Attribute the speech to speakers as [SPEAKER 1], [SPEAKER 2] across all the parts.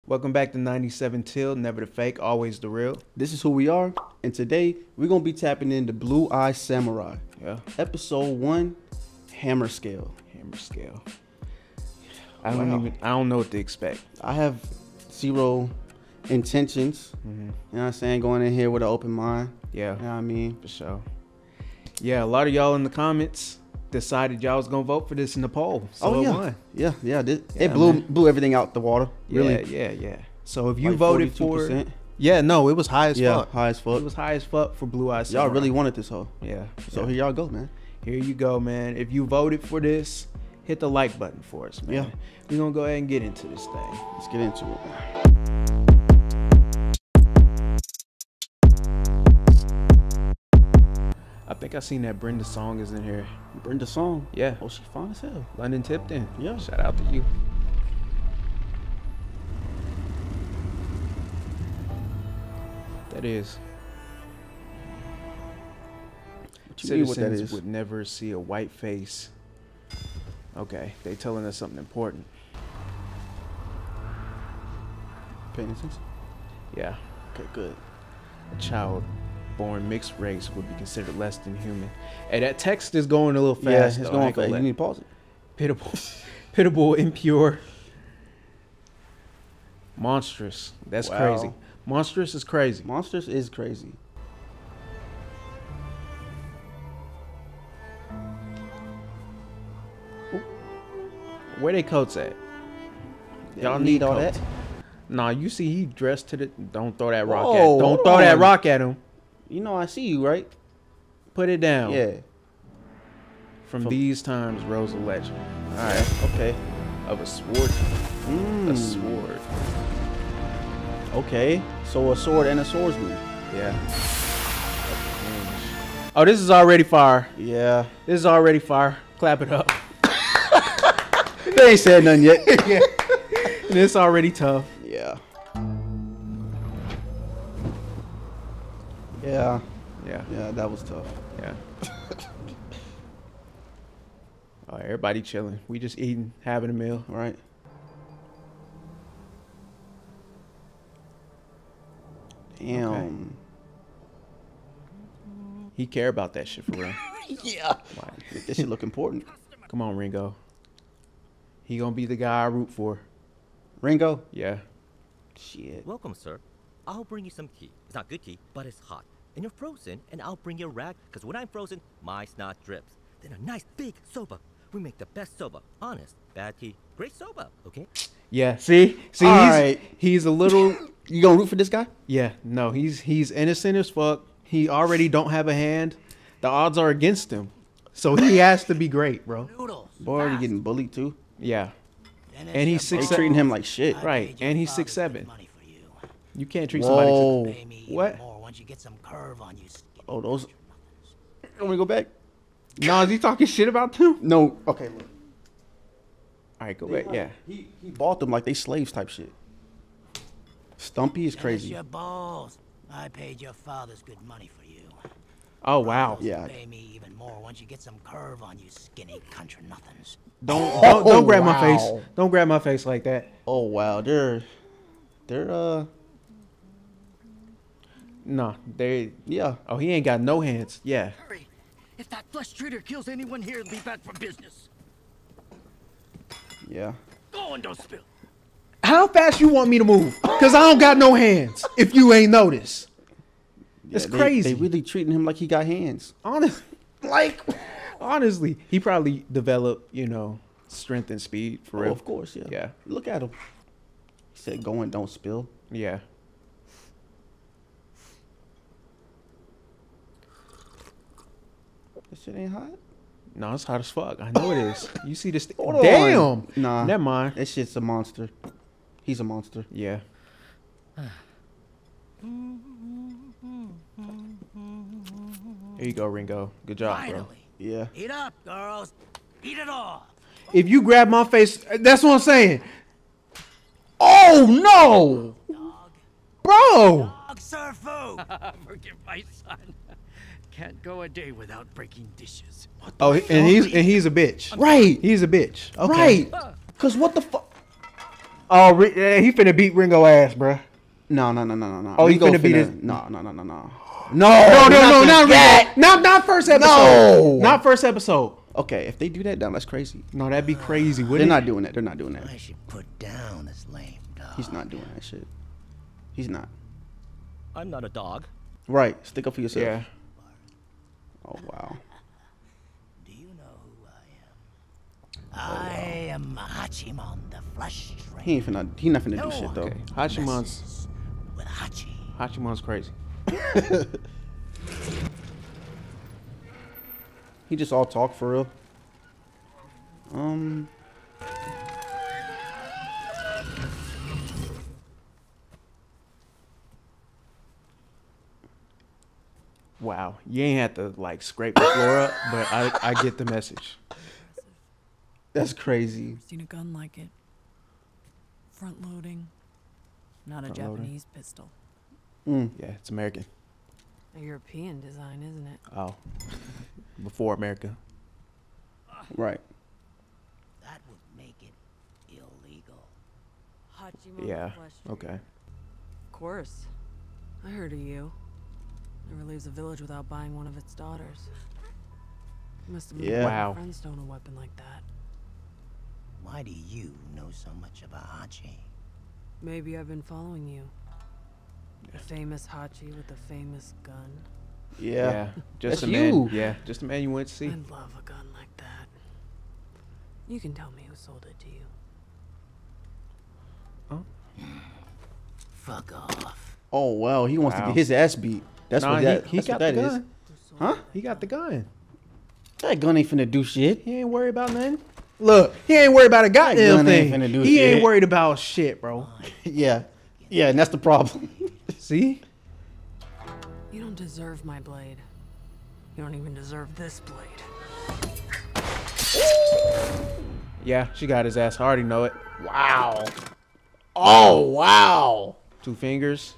[SPEAKER 1] Welcome back to 97 Till, never the fake, always the real.
[SPEAKER 2] This is who we are, and today we're gonna be tapping into Blue Eye Samurai.
[SPEAKER 1] Yeah.
[SPEAKER 2] Episode 1, Hammerscale.
[SPEAKER 1] Hammerscale. I don't know what to expect.
[SPEAKER 2] I have zero intentions. You know what I'm saying? Going in here with an open mind.
[SPEAKER 1] Yeah.
[SPEAKER 2] You know what I mean?
[SPEAKER 1] For sure. Yeah, a lot of y'all in the comments decided y'all was gonna vote for this in the poll. So
[SPEAKER 2] yeah.
[SPEAKER 1] it won.
[SPEAKER 2] Yeah. It blew everything out the water. Really.
[SPEAKER 1] Yeah. So if you
[SPEAKER 2] Like
[SPEAKER 1] voted
[SPEAKER 2] 42%.
[SPEAKER 1] for no, it was high as fuck.
[SPEAKER 2] High as fuck.
[SPEAKER 1] It was high as fuck for Blue Eye Samurai.
[SPEAKER 2] Y'all really wanted this hoe.
[SPEAKER 1] Yeah.
[SPEAKER 2] So here y'all go, man.
[SPEAKER 1] Here you go, man. If you voted for this, hit the like button for us, man.
[SPEAKER 2] Yeah.
[SPEAKER 1] We're gonna go ahead and get into this thing.
[SPEAKER 2] Let's get into it.
[SPEAKER 1] I think I seen that Brenda Song is in here.
[SPEAKER 2] Brenda Song.
[SPEAKER 1] Yeah.
[SPEAKER 2] Oh, she fine as hell.
[SPEAKER 1] London Tipton.
[SPEAKER 2] Yeah.
[SPEAKER 1] Shout out to you. That is.
[SPEAKER 2] What you mean what that
[SPEAKER 1] Citizens
[SPEAKER 2] is?
[SPEAKER 1] would never see a white face. Okay, they telling us something important.
[SPEAKER 2] Paying attention?
[SPEAKER 1] Yeah.
[SPEAKER 2] Okay, good.
[SPEAKER 1] A child born mixed race would be considered less than human. Hey, that text is going a little fast.
[SPEAKER 2] Yeah, it's
[SPEAKER 1] though. I
[SPEAKER 2] going
[SPEAKER 1] ain't gonna
[SPEAKER 2] fast.
[SPEAKER 1] lie.
[SPEAKER 2] You need to pause it.
[SPEAKER 1] Pitiable, impure, monstrous. That's
[SPEAKER 2] Wow.
[SPEAKER 1] crazy. Monstrous is crazy.
[SPEAKER 2] Monsters is crazy.
[SPEAKER 1] Where they coats at? Y'all
[SPEAKER 2] need all
[SPEAKER 1] coats.
[SPEAKER 2] that?
[SPEAKER 1] Nah, you see he dressed to the. Don't throw that rock
[SPEAKER 2] Whoa,
[SPEAKER 1] at. Don't
[SPEAKER 2] hold
[SPEAKER 1] throw that
[SPEAKER 2] on.
[SPEAKER 1] rock at him.
[SPEAKER 2] You know I see you, right?
[SPEAKER 1] Put it down.
[SPEAKER 2] Yeah.
[SPEAKER 1] From these times rose a legend. All right.
[SPEAKER 2] Okay.
[SPEAKER 1] Of a sword. A sword.
[SPEAKER 2] Okay. So a sword and a swordsman.
[SPEAKER 1] Yeah. Oh, this is already fire.
[SPEAKER 2] Yeah.
[SPEAKER 1] This is already fire. Clap it up.
[SPEAKER 2] They ain't said nothing yet.
[SPEAKER 1] Yeah. This already tough.
[SPEAKER 2] Yeah. Yeah.
[SPEAKER 1] Yeah.
[SPEAKER 2] Yeah, that was tough.
[SPEAKER 1] Yeah. Oh, everybody chilling. We just eating, having a meal.
[SPEAKER 2] Right. Damn.
[SPEAKER 1] Okay. He care about that shit for real.
[SPEAKER 2] Yeah.
[SPEAKER 1] Wow.
[SPEAKER 2] This shit look important.
[SPEAKER 1] Come on, Ringo. He gonna be the guy I root for.
[SPEAKER 2] Ringo.
[SPEAKER 1] Yeah.
[SPEAKER 2] Shit.
[SPEAKER 3] Welcome, sir. I'll bring you some tea. It's not good tea, but it's hot. And you're frozen, and I'll bring you a rag, because when I'm frozen, my snot drips. Then a nice big soba. We make the best soba. Honest. Bad tea. Great soba, okay?
[SPEAKER 1] Yeah. See,
[SPEAKER 2] All right.
[SPEAKER 1] he's a little.
[SPEAKER 2] You gonna root for this guy?
[SPEAKER 1] Yeah. No, he's innocent as fuck. He already don't have a hand. The odds are against him, so he has to be great, bro.
[SPEAKER 2] Boy, already getting bullied too.
[SPEAKER 1] Yeah. And he's
[SPEAKER 2] They
[SPEAKER 1] 6'7".
[SPEAKER 2] treating him like shit.
[SPEAKER 1] Right, and he's 6'7". You can't treat
[SPEAKER 2] Whoa.
[SPEAKER 1] somebody. What?
[SPEAKER 2] Oh, those. You want me to go back?
[SPEAKER 1] No, is he talking shit about them?
[SPEAKER 2] No. Okay, look.
[SPEAKER 1] All right, go back. Yeah.
[SPEAKER 2] He bought them like they slaves type shit. Stumpy is
[SPEAKER 4] Crazy.
[SPEAKER 2] crazy.
[SPEAKER 4] Your balls. I paid your father's good money for you.
[SPEAKER 1] Oh wow.
[SPEAKER 2] Yeah.
[SPEAKER 4] Pay me even more once you get some curve on you skinny country nothings.
[SPEAKER 1] Don't grab my face.
[SPEAKER 2] wow.
[SPEAKER 1] Don't grab my face like that.
[SPEAKER 2] Oh wow, they're
[SPEAKER 1] No, they.
[SPEAKER 2] yeah.
[SPEAKER 1] Oh, he ain't got no hands. Yeah.
[SPEAKER 5] Hurry! If that flesh trader kills anyone here, it'll be bad for business.
[SPEAKER 2] Yeah.
[SPEAKER 5] Go and don't spill.
[SPEAKER 1] How fast you want me to move? Cause I don't got no hands. If you ain't noticed, it's
[SPEAKER 2] Yeah,
[SPEAKER 1] crazy.
[SPEAKER 2] They really treating him like he got hands.
[SPEAKER 1] Honestly, he probably developed, strength and speed for
[SPEAKER 2] Oh,
[SPEAKER 1] real.
[SPEAKER 2] of course, yeah.
[SPEAKER 1] Yeah.
[SPEAKER 2] Look at him. He said, "Go and don't spill."
[SPEAKER 1] Yeah.
[SPEAKER 2] This shit ain't hot.
[SPEAKER 1] No, it's hot as fuck. I know it is. You see this?
[SPEAKER 2] Hold on.
[SPEAKER 1] Damn.
[SPEAKER 2] Nah.
[SPEAKER 1] Never mind.
[SPEAKER 2] That shit's a monster. He's a monster.
[SPEAKER 1] Yeah. Here you go, Ringo. Good job, bro.
[SPEAKER 4] Finally.
[SPEAKER 2] Yeah.
[SPEAKER 4] Eat up, girls. Eat it all.
[SPEAKER 1] If you grab my face, that's what I'm saying.
[SPEAKER 2] Oh no,
[SPEAKER 4] Dog.
[SPEAKER 1] Bro.
[SPEAKER 4] Dog serve food.
[SPEAKER 5] Forgive my son. Can't go a day without breaking dishes.
[SPEAKER 1] Oh, and he's a bitch.
[SPEAKER 2] right,
[SPEAKER 1] He's a bitch. Okay.
[SPEAKER 2] right. Cause what the fuck?
[SPEAKER 1] Oh, he finna beat Ringo ass, bruh.
[SPEAKER 2] No.
[SPEAKER 1] Oh, he
[SPEAKER 2] Ringo
[SPEAKER 1] finna beat his.
[SPEAKER 2] No.
[SPEAKER 1] No, not Ringo. Not first episode.
[SPEAKER 2] No.
[SPEAKER 1] Not first episode.
[SPEAKER 2] Okay, if they do that, then that's crazy.
[SPEAKER 1] No, that'd be crazy.
[SPEAKER 2] They're not doing that. They're not doing that.
[SPEAKER 4] I should put down this lame dog.
[SPEAKER 2] He's not doing that shit. He's not.
[SPEAKER 3] I'm not a dog.
[SPEAKER 2] Right. Stick up for yourself.
[SPEAKER 1] Yeah.
[SPEAKER 2] Oh wow.
[SPEAKER 4] Do you know who I am? I am Hachimon, the flesh stranger.
[SPEAKER 2] He not finna do shit though.
[SPEAKER 1] Okay. Hachimon's
[SPEAKER 4] With Hachi.
[SPEAKER 1] Hachimon's crazy.
[SPEAKER 2] He just all talk for real.
[SPEAKER 1] Wow, you ain't have to like scrape the floor up, but I get the message.
[SPEAKER 2] That's crazy.
[SPEAKER 6] Seen a gun like it. Front loading. Not a
[SPEAKER 1] Front loading.
[SPEAKER 6] Japanese pistol.
[SPEAKER 1] Yeah, it's American.
[SPEAKER 6] A European design, isn't it?
[SPEAKER 1] Oh, before America.
[SPEAKER 2] Right.
[SPEAKER 4] That would make it illegal.
[SPEAKER 6] Hachimon
[SPEAKER 1] Yeah.
[SPEAKER 6] flesh
[SPEAKER 1] Okay.
[SPEAKER 6] Of course. I heard of you. Never leaves a village without buying one of its daughters. You must have
[SPEAKER 2] Yeah.
[SPEAKER 1] Wow.
[SPEAKER 6] friends don't own a weapon like that.
[SPEAKER 4] Why do you know so much about Hachi?
[SPEAKER 6] Maybe I've been following you. The famous Hachi with the famous gun.
[SPEAKER 2] Yeah.
[SPEAKER 1] Just
[SPEAKER 2] That's
[SPEAKER 1] a man.
[SPEAKER 2] you.
[SPEAKER 1] Yeah, just a man you went to see.
[SPEAKER 6] I'd love a gun like that. You can tell me who sold it to you.
[SPEAKER 4] Fuck off.
[SPEAKER 2] Oh wow. He wants to
[SPEAKER 1] Wow.
[SPEAKER 2] get his ass beat. That's
[SPEAKER 1] Nah,
[SPEAKER 2] what that.
[SPEAKER 1] he
[SPEAKER 2] that's
[SPEAKER 1] got
[SPEAKER 2] what
[SPEAKER 1] the
[SPEAKER 2] that is.
[SPEAKER 1] gun.
[SPEAKER 2] Huh?
[SPEAKER 1] He got the gun.
[SPEAKER 2] That gun ain't finna do shit.
[SPEAKER 1] He ain't worried about nothing. Look, he ain't worried about a goddamn
[SPEAKER 2] gun ain't
[SPEAKER 1] thing.
[SPEAKER 2] finna do
[SPEAKER 1] He ain't
[SPEAKER 2] shit.
[SPEAKER 1] worried about shit, bro.
[SPEAKER 2] Yeah. Yeah, and that's the problem.
[SPEAKER 1] See?
[SPEAKER 6] You don't deserve my blade. You don't even deserve this blade.
[SPEAKER 1] Yeah, she got his ass. I already know it.
[SPEAKER 2] Wow. Oh wow.
[SPEAKER 1] 2 fingers.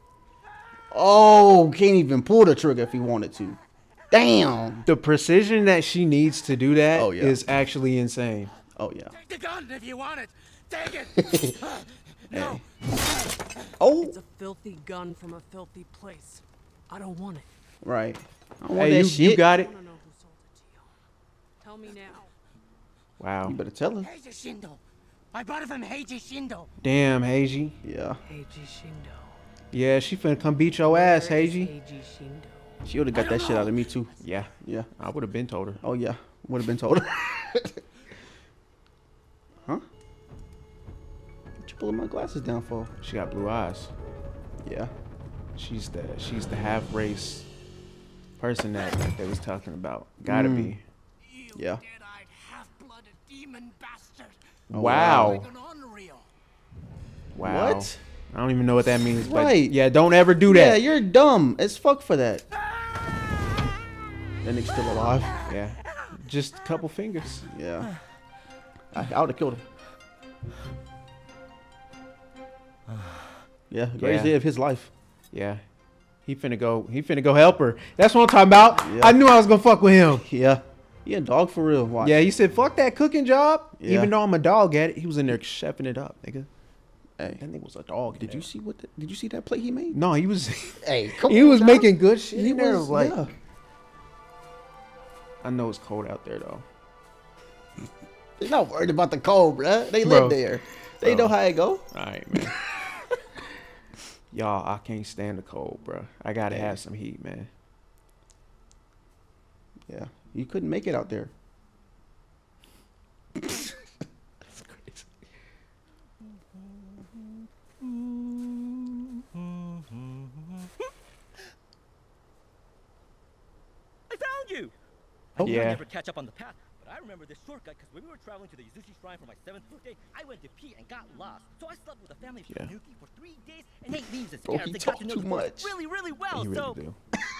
[SPEAKER 2] Oh, can't even pull the trigger if he wanted to. Damn.
[SPEAKER 1] The precision that she needs to do that
[SPEAKER 2] Oh, yeah.
[SPEAKER 1] is actually insane.
[SPEAKER 2] Oh yeah.
[SPEAKER 5] Take the gun if you want it. Take it. No.
[SPEAKER 2] Oh.
[SPEAKER 6] It's a filthy gun from a filthy place. I don't want it.
[SPEAKER 2] Right. I don't want
[SPEAKER 1] Hey,
[SPEAKER 2] that shit.
[SPEAKER 1] you got
[SPEAKER 6] I
[SPEAKER 1] it.
[SPEAKER 6] want to know who sold it to you. Tell me now.
[SPEAKER 1] Wow.
[SPEAKER 2] You better tell her.
[SPEAKER 5] Heiji Shindo. I bought it from Heiji Shindo.
[SPEAKER 1] Damn, Heiji.
[SPEAKER 2] Yeah.
[SPEAKER 6] Heiji Shindo.
[SPEAKER 1] Yeah, she finna come beat your ass,
[SPEAKER 6] Where is
[SPEAKER 1] Heiji.
[SPEAKER 6] Heiji Shindo.
[SPEAKER 2] She would have got that shit out of me too.
[SPEAKER 1] Yeah,
[SPEAKER 2] Yeah.
[SPEAKER 1] I would have been told her.
[SPEAKER 2] Oh yeah. Would have been told her. Huh? What you pulling my glasses down for?
[SPEAKER 1] She got blue eyes.
[SPEAKER 2] Yeah.
[SPEAKER 1] She's the half race person that they was talking about. Gotta be.
[SPEAKER 5] You
[SPEAKER 2] Yeah.
[SPEAKER 5] dead-eyed, half-blooded demon bastard.
[SPEAKER 2] Oh,
[SPEAKER 1] Wow.
[SPEAKER 5] Like an unreal.
[SPEAKER 1] Wow.
[SPEAKER 2] What?
[SPEAKER 1] I don't even know what that means. But
[SPEAKER 2] Right.
[SPEAKER 1] yeah, don't ever do
[SPEAKER 2] Yeah,
[SPEAKER 1] that.
[SPEAKER 2] you're dumb as fuck for that. That nigga's still alive.
[SPEAKER 1] Yeah. Just a couple fingers.
[SPEAKER 2] Yeah. I would have killed him. Yeah, greatest
[SPEAKER 1] Yeah.
[SPEAKER 2] day of his life.
[SPEAKER 1] Yeah. He finna go help her. That's what I'm talking about.
[SPEAKER 2] Yeah.
[SPEAKER 1] I knew I was gonna fuck with him.
[SPEAKER 2] Yeah. He a dog for real. Watch.
[SPEAKER 1] Yeah, he said, fuck that cooking job.
[SPEAKER 2] Yeah.
[SPEAKER 1] Even though I'm a dog at it, he was in there chefing it up, nigga.
[SPEAKER 2] Hey,
[SPEAKER 1] That nigga was a dog.
[SPEAKER 2] did you see did you see that plate he made?
[SPEAKER 1] No, he was
[SPEAKER 2] Hey, come
[SPEAKER 1] he
[SPEAKER 2] on,
[SPEAKER 1] was
[SPEAKER 2] dog.
[SPEAKER 1] making good shit.
[SPEAKER 2] He
[SPEAKER 1] in there.
[SPEAKER 2] was
[SPEAKER 1] Like,
[SPEAKER 2] yeah.
[SPEAKER 1] I know it's cold out there though.
[SPEAKER 2] They're not worried about the cold, bruh. They
[SPEAKER 1] Bro.
[SPEAKER 2] live there. They know how it go.
[SPEAKER 1] All right, man. Y'all, I can't stand the cold, bro. I gotta have some heat, man.
[SPEAKER 2] Yeah, you couldn't make it out there.
[SPEAKER 1] That's crazy.
[SPEAKER 3] I found you!
[SPEAKER 2] Oh.
[SPEAKER 3] I
[SPEAKER 1] Yeah.
[SPEAKER 3] never catch up on the path, but I remember this shortcut because when we were traveling to the Yuzushi Shrine for my 7th birthday, I went to pee and got lost. So I slept with a family of
[SPEAKER 1] Yeah.
[SPEAKER 3] Tanuki for 3 days and ate leaves and
[SPEAKER 2] Bro,
[SPEAKER 3] scarabs
[SPEAKER 2] he
[SPEAKER 3] and got to
[SPEAKER 2] talk
[SPEAKER 3] know
[SPEAKER 2] too
[SPEAKER 3] the forest
[SPEAKER 2] much.
[SPEAKER 3] really, really well.
[SPEAKER 1] You really
[SPEAKER 3] So
[SPEAKER 1] do.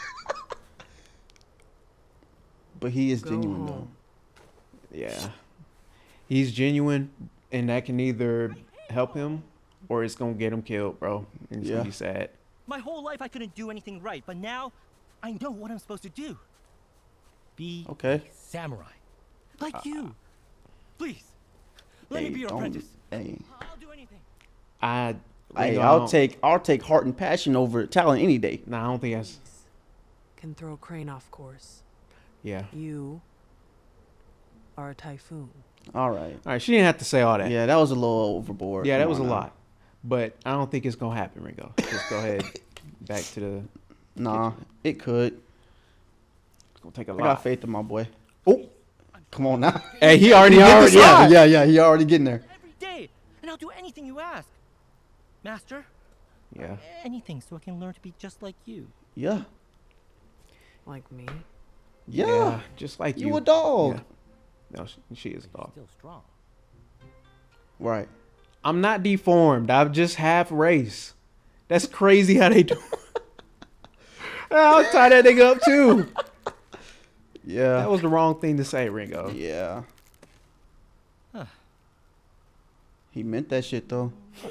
[SPEAKER 2] But he is
[SPEAKER 6] Go
[SPEAKER 2] genuine though.
[SPEAKER 6] home.
[SPEAKER 1] Yeah. He's genuine, and that can either help him or it's gonna get him killed, bro. And it's
[SPEAKER 2] Yeah.
[SPEAKER 1] gonna be sad.
[SPEAKER 3] my whole life I couldn't do anything right, but now I know what I'm supposed to do. Be
[SPEAKER 2] Okay.
[SPEAKER 3] a samurai. Like you. Please. Let
[SPEAKER 2] Hey,
[SPEAKER 3] me be your
[SPEAKER 2] don't-
[SPEAKER 3] apprentice.
[SPEAKER 2] Hey.
[SPEAKER 3] I'll do anything.
[SPEAKER 1] Hey,
[SPEAKER 2] I'll take heart and passion over talent any day.
[SPEAKER 1] Nah, I don't think that's.
[SPEAKER 6] Can throw Crane off course.
[SPEAKER 1] Yeah.
[SPEAKER 6] You are a typhoon.
[SPEAKER 2] All right.
[SPEAKER 1] All right. She didn't have to say all that.
[SPEAKER 2] Yeah, that was a little overboard.
[SPEAKER 1] Yeah, that
[SPEAKER 2] Come
[SPEAKER 1] was a
[SPEAKER 2] on now.
[SPEAKER 1] lot. But I don't think it's gonna happen, Ringo. Just go ahead. Back to the.
[SPEAKER 2] Nah, it could.
[SPEAKER 1] It's gonna take a
[SPEAKER 2] I
[SPEAKER 1] lot.
[SPEAKER 2] got faith in my boy. Oh, come on now.
[SPEAKER 1] Hey, he already hit the slide.
[SPEAKER 2] Yeah, he already getting there.
[SPEAKER 3] Every day, and I'll do anything you ask. Master,
[SPEAKER 1] Yeah.
[SPEAKER 3] anything so I can learn to be just like you.
[SPEAKER 2] Yeah.
[SPEAKER 6] Like me.
[SPEAKER 2] Yeah.
[SPEAKER 1] Just like
[SPEAKER 2] You
[SPEAKER 1] you.
[SPEAKER 2] a dog.
[SPEAKER 1] Yeah. No, she is a
[SPEAKER 3] You're
[SPEAKER 1] dog.
[SPEAKER 3] still strong.
[SPEAKER 2] Right.
[SPEAKER 1] I'm not deformed. I'm just half race. That's crazy how they do. I'll tie that nigga up too.
[SPEAKER 2] Yeah.
[SPEAKER 1] That was the wrong thing to say, Ringo.
[SPEAKER 2] Yeah.
[SPEAKER 3] Huh.
[SPEAKER 2] He meant that shit though.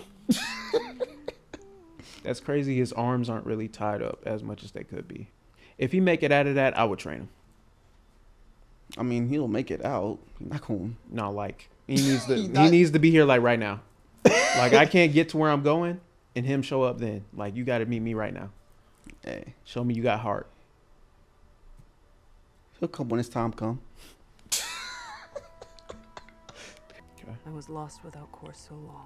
[SPEAKER 1] That's crazy. His arms aren't really tied up as much as they could be. If he make it out of that, I would train him.
[SPEAKER 2] I mean, he'll make it out. He's not going.
[SPEAKER 1] No, like he needs to.
[SPEAKER 2] He
[SPEAKER 1] He
[SPEAKER 2] not-
[SPEAKER 1] needs to be here like right now. Like I can't get to where I'm going and him show up then. Like you got to meet me right now.
[SPEAKER 2] Hey,
[SPEAKER 1] Show me you got heart.
[SPEAKER 2] he'll come when his time come.
[SPEAKER 6] I was lost without course so long.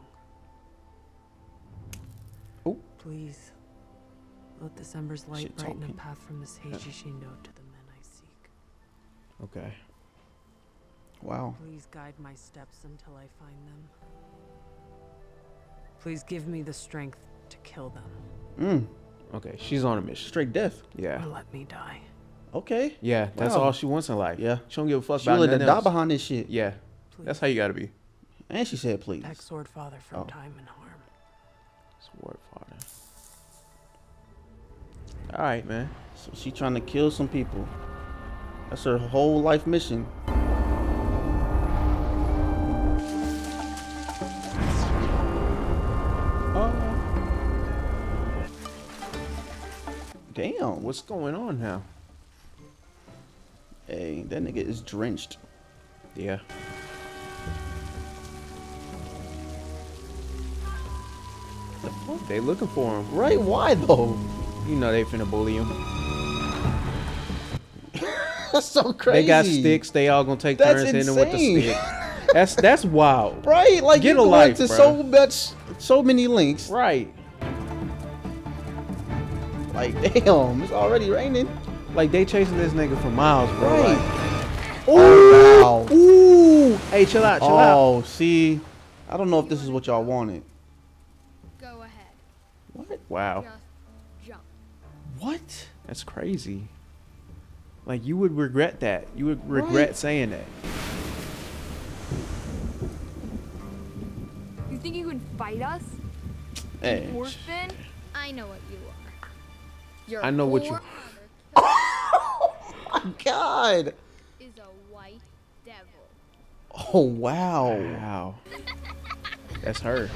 [SPEAKER 2] Oh.
[SPEAKER 6] Please, let December's light
[SPEAKER 2] Shit
[SPEAKER 6] brighten a
[SPEAKER 2] talking.
[SPEAKER 6] path from this Heiji Shindo to the men I seek.
[SPEAKER 1] Okay.
[SPEAKER 2] Wow.
[SPEAKER 6] Please guide my steps until I find them. Please give me the strength to kill them.
[SPEAKER 1] Okay. She's on a mission.
[SPEAKER 2] Straight death.
[SPEAKER 1] Yeah.
[SPEAKER 6] Or let me die.
[SPEAKER 2] Okay.
[SPEAKER 1] Yeah. That's
[SPEAKER 2] Wow.
[SPEAKER 1] all she wants in life.
[SPEAKER 2] Yeah.
[SPEAKER 1] She don't give a fuck
[SPEAKER 2] She
[SPEAKER 1] about
[SPEAKER 2] willing to
[SPEAKER 1] nothing
[SPEAKER 2] die
[SPEAKER 1] else.
[SPEAKER 2] behind this shit.
[SPEAKER 1] Yeah.
[SPEAKER 6] Please.
[SPEAKER 1] That's how you got to be.
[SPEAKER 2] And she said, please.
[SPEAKER 6] Protect Sword Father from
[SPEAKER 2] Oh.
[SPEAKER 6] time and harm.
[SPEAKER 1] Sword father. All right, man.
[SPEAKER 2] So she trying to kill some people. That's her whole life mission. Damn.
[SPEAKER 1] What's going on now?
[SPEAKER 2] Hey, that nigga is drenched.
[SPEAKER 1] Yeah.
[SPEAKER 2] The fuck?
[SPEAKER 1] They looking for him.
[SPEAKER 2] Right? Why though?
[SPEAKER 1] You know they finna bully him.
[SPEAKER 2] That's so crazy.
[SPEAKER 1] They got sticks. They all gonna take
[SPEAKER 2] That's
[SPEAKER 1] turns hitting him with the
[SPEAKER 2] insane.
[SPEAKER 1] stick. That's wild.
[SPEAKER 2] Right? Like
[SPEAKER 1] Get
[SPEAKER 2] you
[SPEAKER 1] a
[SPEAKER 2] go
[SPEAKER 1] life,
[SPEAKER 2] into
[SPEAKER 1] bruh.
[SPEAKER 2] so many links.
[SPEAKER 1] Right.
[SPEAKER 2] Like damn, it's already raining.
[SPEAKER 1] Like they chasing this nigga for miles, bro.
[SPEAKER 2] Right.
[SPEAKER 1] Like,
[SPEAKER 2] Oh, wow.
[SPEAKER 1] ooh. Hey, chill out. Chill out.
[SPEAKER 2] Oh, see, I don't know if this is what y'all wanted.
[SPEAKER 7] Go ahead.
[SPEAKER 2] What?
[SPEAKER 1] Wow.
[SPEAKER 7] Just jump.
[SPEAKER 2] What?
[SPEAKER 1] That's crazy. Like you would regret that. You would regret saying that.
[SPEAKER 7] You think you can fight us?
[SPEAKER 2] Hey.
[SPEAKER 7] Orphan? I know what you are. Your
[SPEAKER 1] I know what you-
[SPEAKER 7] poor mother
[SPEAKER 2] God.
[SPEAKER 7] is a white devil.
[SPEAKER 2] Oh wow.
[SPEAKER 1] Wow. That's her.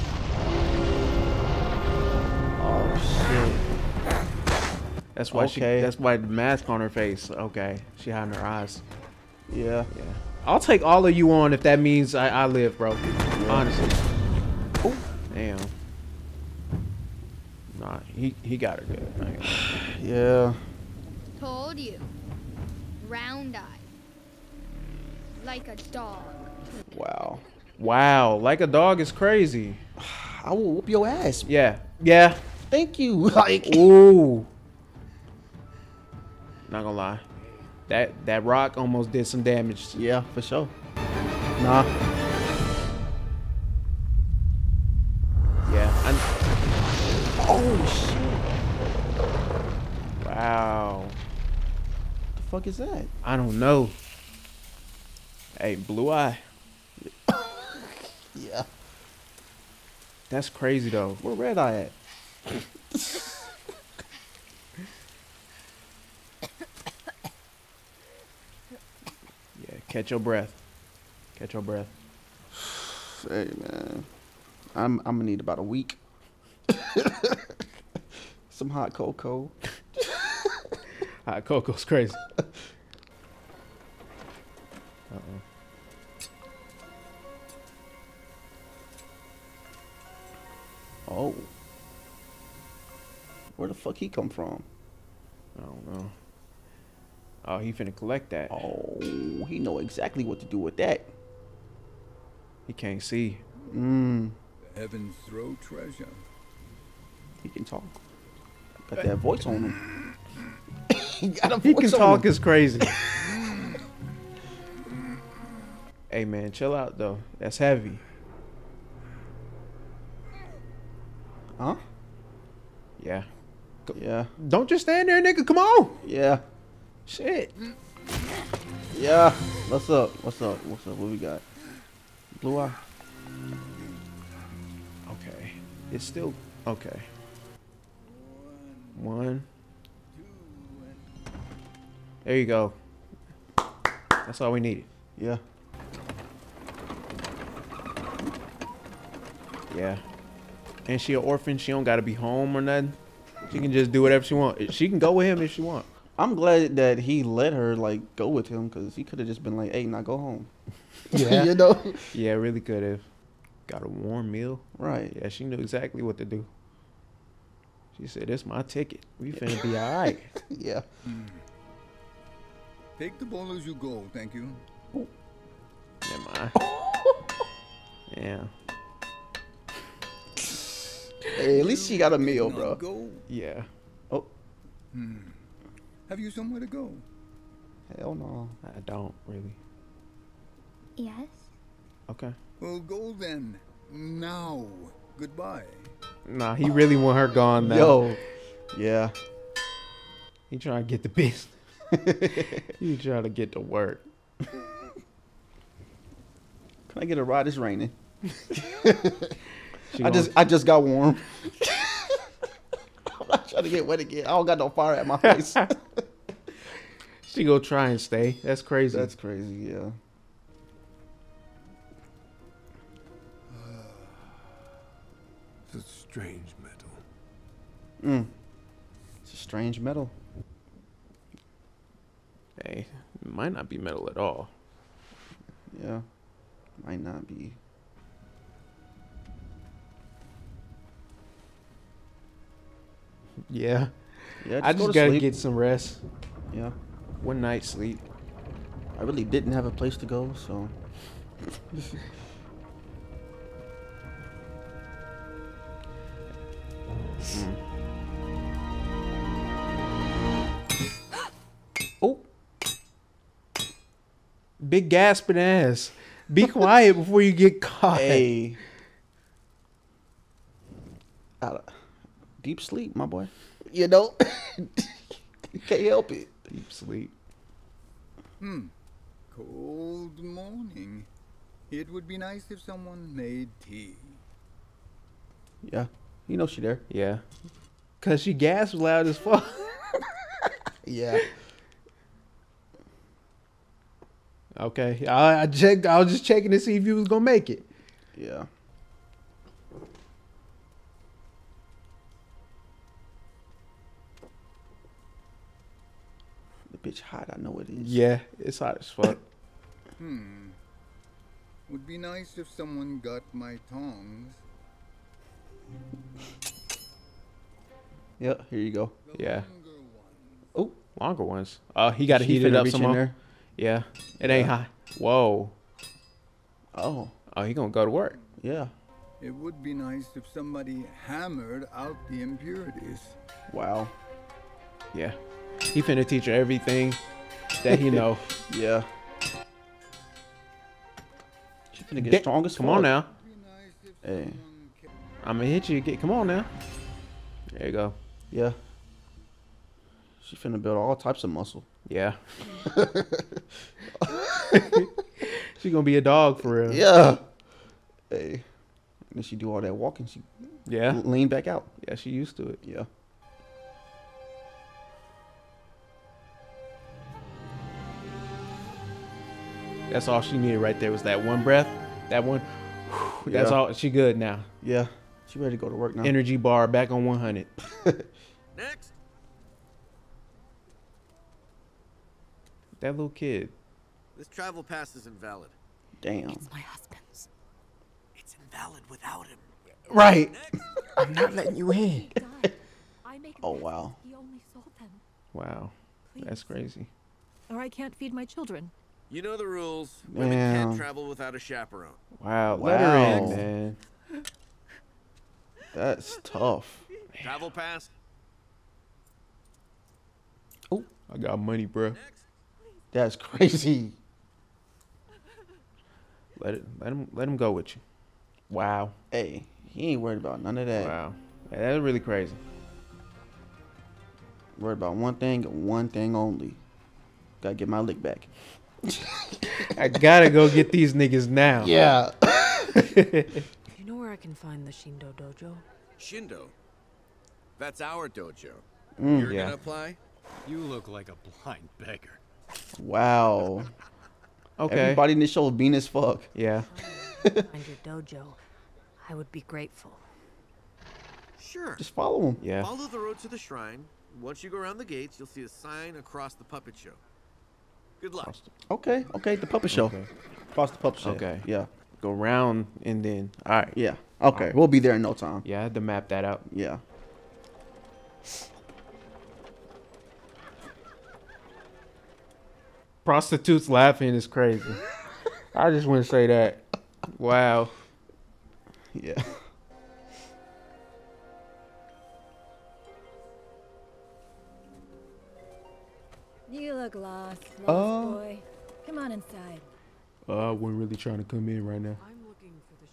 [SPEAKER 2] Oh
[SPEAKER 1] That's why she.
[SPEAKER 2] Okay.
[SPEAKER 1] That's why the mask on her face. Okay, she hiding her eyes.
[SPEAKER 2] shit. Yeah.
[SPEAKER 1] Yeah. I'll take all of you on if that means I live, bro. Honestly. Oh, damn. Nah, he got her good. I ain't gonna-
[SPEAKER 2] Yeah.
[SPEAKER 7] Told you. Round eye. Like a dog.
[SPEAKER 2] Wow.
[SPEAKER 1] Wow, like a dog is crazy.
[SPEAKER 2] I will whoop your ass.
[SPEAKER 1] Yeah. Yeah.
[SPEAKER 2] Thank you. Like.
[SPEAKER 1] Ooh. Not gonna lie. That rock almost did some damage.
[SPEAKER 2] Yeah, for sure. Nah.
[SPEAKER 1] Yeah.
[SPEAKER 2] Oh shit.
[SPEAKER 1] Wow.
[SPEAKER 2] The fuck is that?
[SPEAKER 1] I don't know. Hey, blue eye.
[SPEAKER 2] Yeah.
[SPEAKER 1] That's crazy though.
[SPEAKER 2] Where red eye at?
[SPEAKER 1] Yeah, catch your breath. Catch your breath.
[SPEAKER 2] Hey man. I'm gonna need about a week. Some hot cocoa.
[SPEAKER 1] Hot cocoa's crazy.
[SPEAKER 2] Where the fuck he come from?
[SPEAKER 1] I don't know. Oh, he finna collect that.
[SPEAKER 2] Oh, he know exactly what to do with that.
[SPEAKER 1] He can't see.
[SPEAKER 2] Mmm.
[SPEAKER 8] Heavens throw treasure.
[SPEAKER 2] He can talk. Got that voice on him. He got a
[SPEAKER 1] He
[SPEAKER 2] voice
[SPEAKER 1] can
[SPEAKER 2] on
[SPEAKER 1] talk
[SPEAKER 2] him.
[SPEAKER 1] is crazy. Hey man, chill out though. That's heavy.
[SPEAKER 2] Huh?
[SPEAKER 1] Yeah.
[SPEAKER 2] Yeah.
[SPEAKER 1] Don't just stand there, nigga. Come on.
[SPEAKER 2] Yeah.
[SPEAKER 1] Shit.
[SPEAKER 2] Yeah. What's up? What's up? What's up? What we got? Blue eye.
[SPEAKER 1] Okay. It's still okay. One. There you go. That's all we needed.
[SPEAKER 2] Yeah.
[SPEAKER 1] Yeah. And she an orphan. She don't gotta be home or nothing. She can just do whatever she want. She can go with him if she want.
[SPEAKER 2] I'm glad that he let her like go with him because he could have just been like, "Hey, now go home."
[SPEAKER 1] Yeah.
[SPEAKER 2] You know.
[SPEAKER 1] Yeah, really could have. Got a warm meal.
[SPEAKER 2] Right.
[SPEAKER 1] Yeah, she knew exactly what to do. She said, "This my ticket. We finna be all right."
[SPEAKER 2] Yeah.
[SPEAKER 8] Take the ball as you go, thank you.
[SPEAKER 1] Never mind. Yeah.
[SPEAKER 2] Hey, at least she got a meal,
[SPEAKER 8] Now
[SPEAKER 2] bro.
[SPEAKER 8] Go.
[SPEAKER 1] Yeah.
[SPEAKER 2] Oh,
[SPEAKER 8] Have you somewhere to go?
[SPEAKER 2] hell no.
[SPEAKER 1] I don't really.
[SPEAKER 7] Yes?
[SPEAKER 1] Okay.
[SPEAKER 8] Well, go then. Now. Goodbye.
[SPEAKER 1] Nah, he really want her gone now.
[SPEAKER 2] Yo. Yeah.
[SPEAKER 1] He trying to get the business. He trying to get to work.
[SPEAKER 2] Can I get a ride? It's raining.
[SPEAKER 1] She
[SPEAKER 2] I just got warm. I'm not trying to get wet again. I don't got no fire at my face.
[SPEAKER 1] She go try and stay. That's crazy.
[SPEAKER 2] That's crazy, yeah.
[SPEAKER 9] It's a strange metal.
[SPEAKER 2] It's a strange metal.
[SPEAKER 1] Hey, it might not be metal at all.
[SPEAKER 2] Yeah. Might not be.
[SPEAKER 1] Yeah.
[SPEAKER 2] Yeah,
[SPEAKER 1] I
[SPEAKER 2] go
[SPEAKER 1] just
[SPEAKER 2] to
[SPEAKER 1] gotta
[SPEAKER 2] sleep.
[SPEAKER 1] get some rest.
[SPEAKER 2] Yeah.
[SPEAKER 1] One night's sleep.
[SPEAKER 2] I really didn't have a place to go, so.
[SPEAKER 1] Oh. Big gasping ass. Be quiet before you get caught.
[SPEAKER 2] Hey. Deep sleep, my boy. You know? You can't help it.
[SPEAKER 1] Deep sleep.
[SPEAKER 8] Cold morning. It would be nice if someone made tea.
[SPEAKER 2] Yeah. You know she there.
[SPEAKER 1] Yeah. Cause she gasps loud as fuck.
[SPEAKER 2] Yeah.
[SPEAKER 1] Okay. I checked. I was just checking to see if you was gonna make it.
[SPEAKER 2] Yeah. The bitch hot, I know it is.
[SPEAKER 1] Yeah, it's hot as fuck.
[SPEAKER 8] Would be nice if someone got my tongs.
[SPEAKER 2] Yeah, here you go.
[SPEAKER 8] The
[SPEAKER 1] Yeah.
[SPEAKER 8] longer ones.
[SPEAKER 2] Oh,
[SPEAKER 1] Longer ones. He got to
[SPEAKER 2] she
[SPEAKER 1] heat it
[SPEAKER 2] finna
[SPEAKER 1] up
[SPEAKER 2] reach
[SPEAKER 1] some
[SPEAKER 2] in
[SPEAKER 1] more.
[SPEAKER 2] there.
[SPEAKER 1] Yeah, it ain't
[SPEAKER 2] Yeah.
[SPEAKER 1] hot. Whoa.
[SPEAKER 2] Oh,
[SPEAKER 1] He gonna go to work.
[SPEAKER 2] yeah.
[SPEAKER 8] It would be nice if somebody hammered out the impurities.
[SPEAKER 2] Wow.
[SPEAKER 1] Yeah. He finna teach her everything that he know.
[SPEAKER 2] Yeah. She finna get strong as fuck.
[SPEAKER 1] Come on now.
[SPEAKER 8] Be nice if
[SPEAKER 2] Hey.
[SPEAKER 8] someone kept
[SPEAKER 1] I'm gonna hit you. Come on now. There you go.
[SPEAKER 2] Yeah. She finna build all types of muscle.
[SPEAKER 1] Yeah. She gonna be a dog for real.
[SPEAKER 2] Yeah. Hey. And then she do all that walking. She
[SPEAKER 1] Yeah.
[SPEAKER 2] lean back out.
[SPEAKER 1] Yeah, she used to it.
[SPEAKER 2] Yeah.
[SPEAKER 1] That's all she needed right there was that one breath. That one. That's
[SPEAKER 2] Yeah.
[SPEAKER 1] all. She good now.
[SPEAKER 2] Yeah. She ready to go to work now.
[SPEAKER 1] Energy bar back on 100.
[SPEAKER 5] Next.
[SPEAKER 1] That little kid.
[SPEAKER 9] This travel pass is invalid.
[SPEAKER 2] Damn.
[SPEAKER 6] It's my husband's.
[SPEAKER 9] It's invalid without him.
[SPEAKER 1] Right.
[SPEAKER 5] Next.
[SPEAKER 1] I'm not letting you in.
[SPEAKER 6] Guy, I
[SPEAKER 10] I make
[SPEAKER 2] Oh,
[SPEAKER 10] messes,
[SPEAKER 2] wow.
[SPEAKER 10] he only sold them.
[SPEAKER 1] Wow. That's crazy.
[SPEAKER 10] Or I can't feed my children.
[SPEAKER 9] You know the rules. Women can't travel without a chaperone.
[SPEAKER 1] Wow. Let her in,
[SPEAKER 2] Wow.
[SPEAKER 1] man.
[SPEAKER 2] That's tough.
[SPEAKER 9] Travel pass.
[SPEAKER 2] Oh,
[SPEAKER 1] I got money, bro.
[SPEAKER 2] that's crazy.
[SPEAKER 1] Let him go with you. Wow.
[SPEAKER 2] Hey, he ain't worried about none of that.
[SPEAKER 1] Wow. Yeah, that's really crazy.
[SPEAKER 2] Worried about one thing and one thing only. Gotta get my lick back.
[SPEAKER 1] I gotta go get these niggas now.
[SPEAKER 2] Yeah.
[SPEAKER 6] You know where I can find the Shindo Dojo?
[SPEAKER 9] Shindo. That's our dojo.
[SPEAKER 2] Mm.
[SPEAKER 9] You're
[SPEAKER 1] Yeah.
[SPEAKER 9] gonna apply?
[SPEAKER 5] You look like a blind beggar.
[SPEAKER 2] Wow.
[SPEAKER 1] Okay.
[SPEAKER 2] Everybody in this show is mean as fuck.
[SPEAKER 1] Yeah.
[SPEAKER 6] Find your dojo. I would be grateful.
[SPEAKER 9] Sure.
[SPEAKER 2] Just follow him.
[SPEAKER 1] Yeah.
[SPEAKER 9] Follow the road to the shrine. Once you go around the gates, you'll see a sign across the puppet show. Good luck.
[SPEAKER 2] Okay. Okay. The puppet show.
[SPEAKER 1] Okay.
[SPEAKER 2] Across the puppet show.
[SPEAKER 1] Okay.
[SPEAKER 2] Yeah.
[SPEAKER 1] Go round and then. All right.
[SPEAKER 2] Yeah. Okay. We'll be there in no time.
[SPEAKER 1] Yeah, I had to map that out.
[SPEAKER 2] Yeah.
[SPEAKER 1] Prostitutes laughing is crazy. I just want to say that. Wow.
[SPEAKER 2] Yeah.
[SPEAKER 10] You look lost,
[SPEAKER 2] boy.
[SPEAKER 10] Come on inside.
[SPEAKER 1] I wasn't really trying to come in right now.
[SPEAKER 6] I'm looking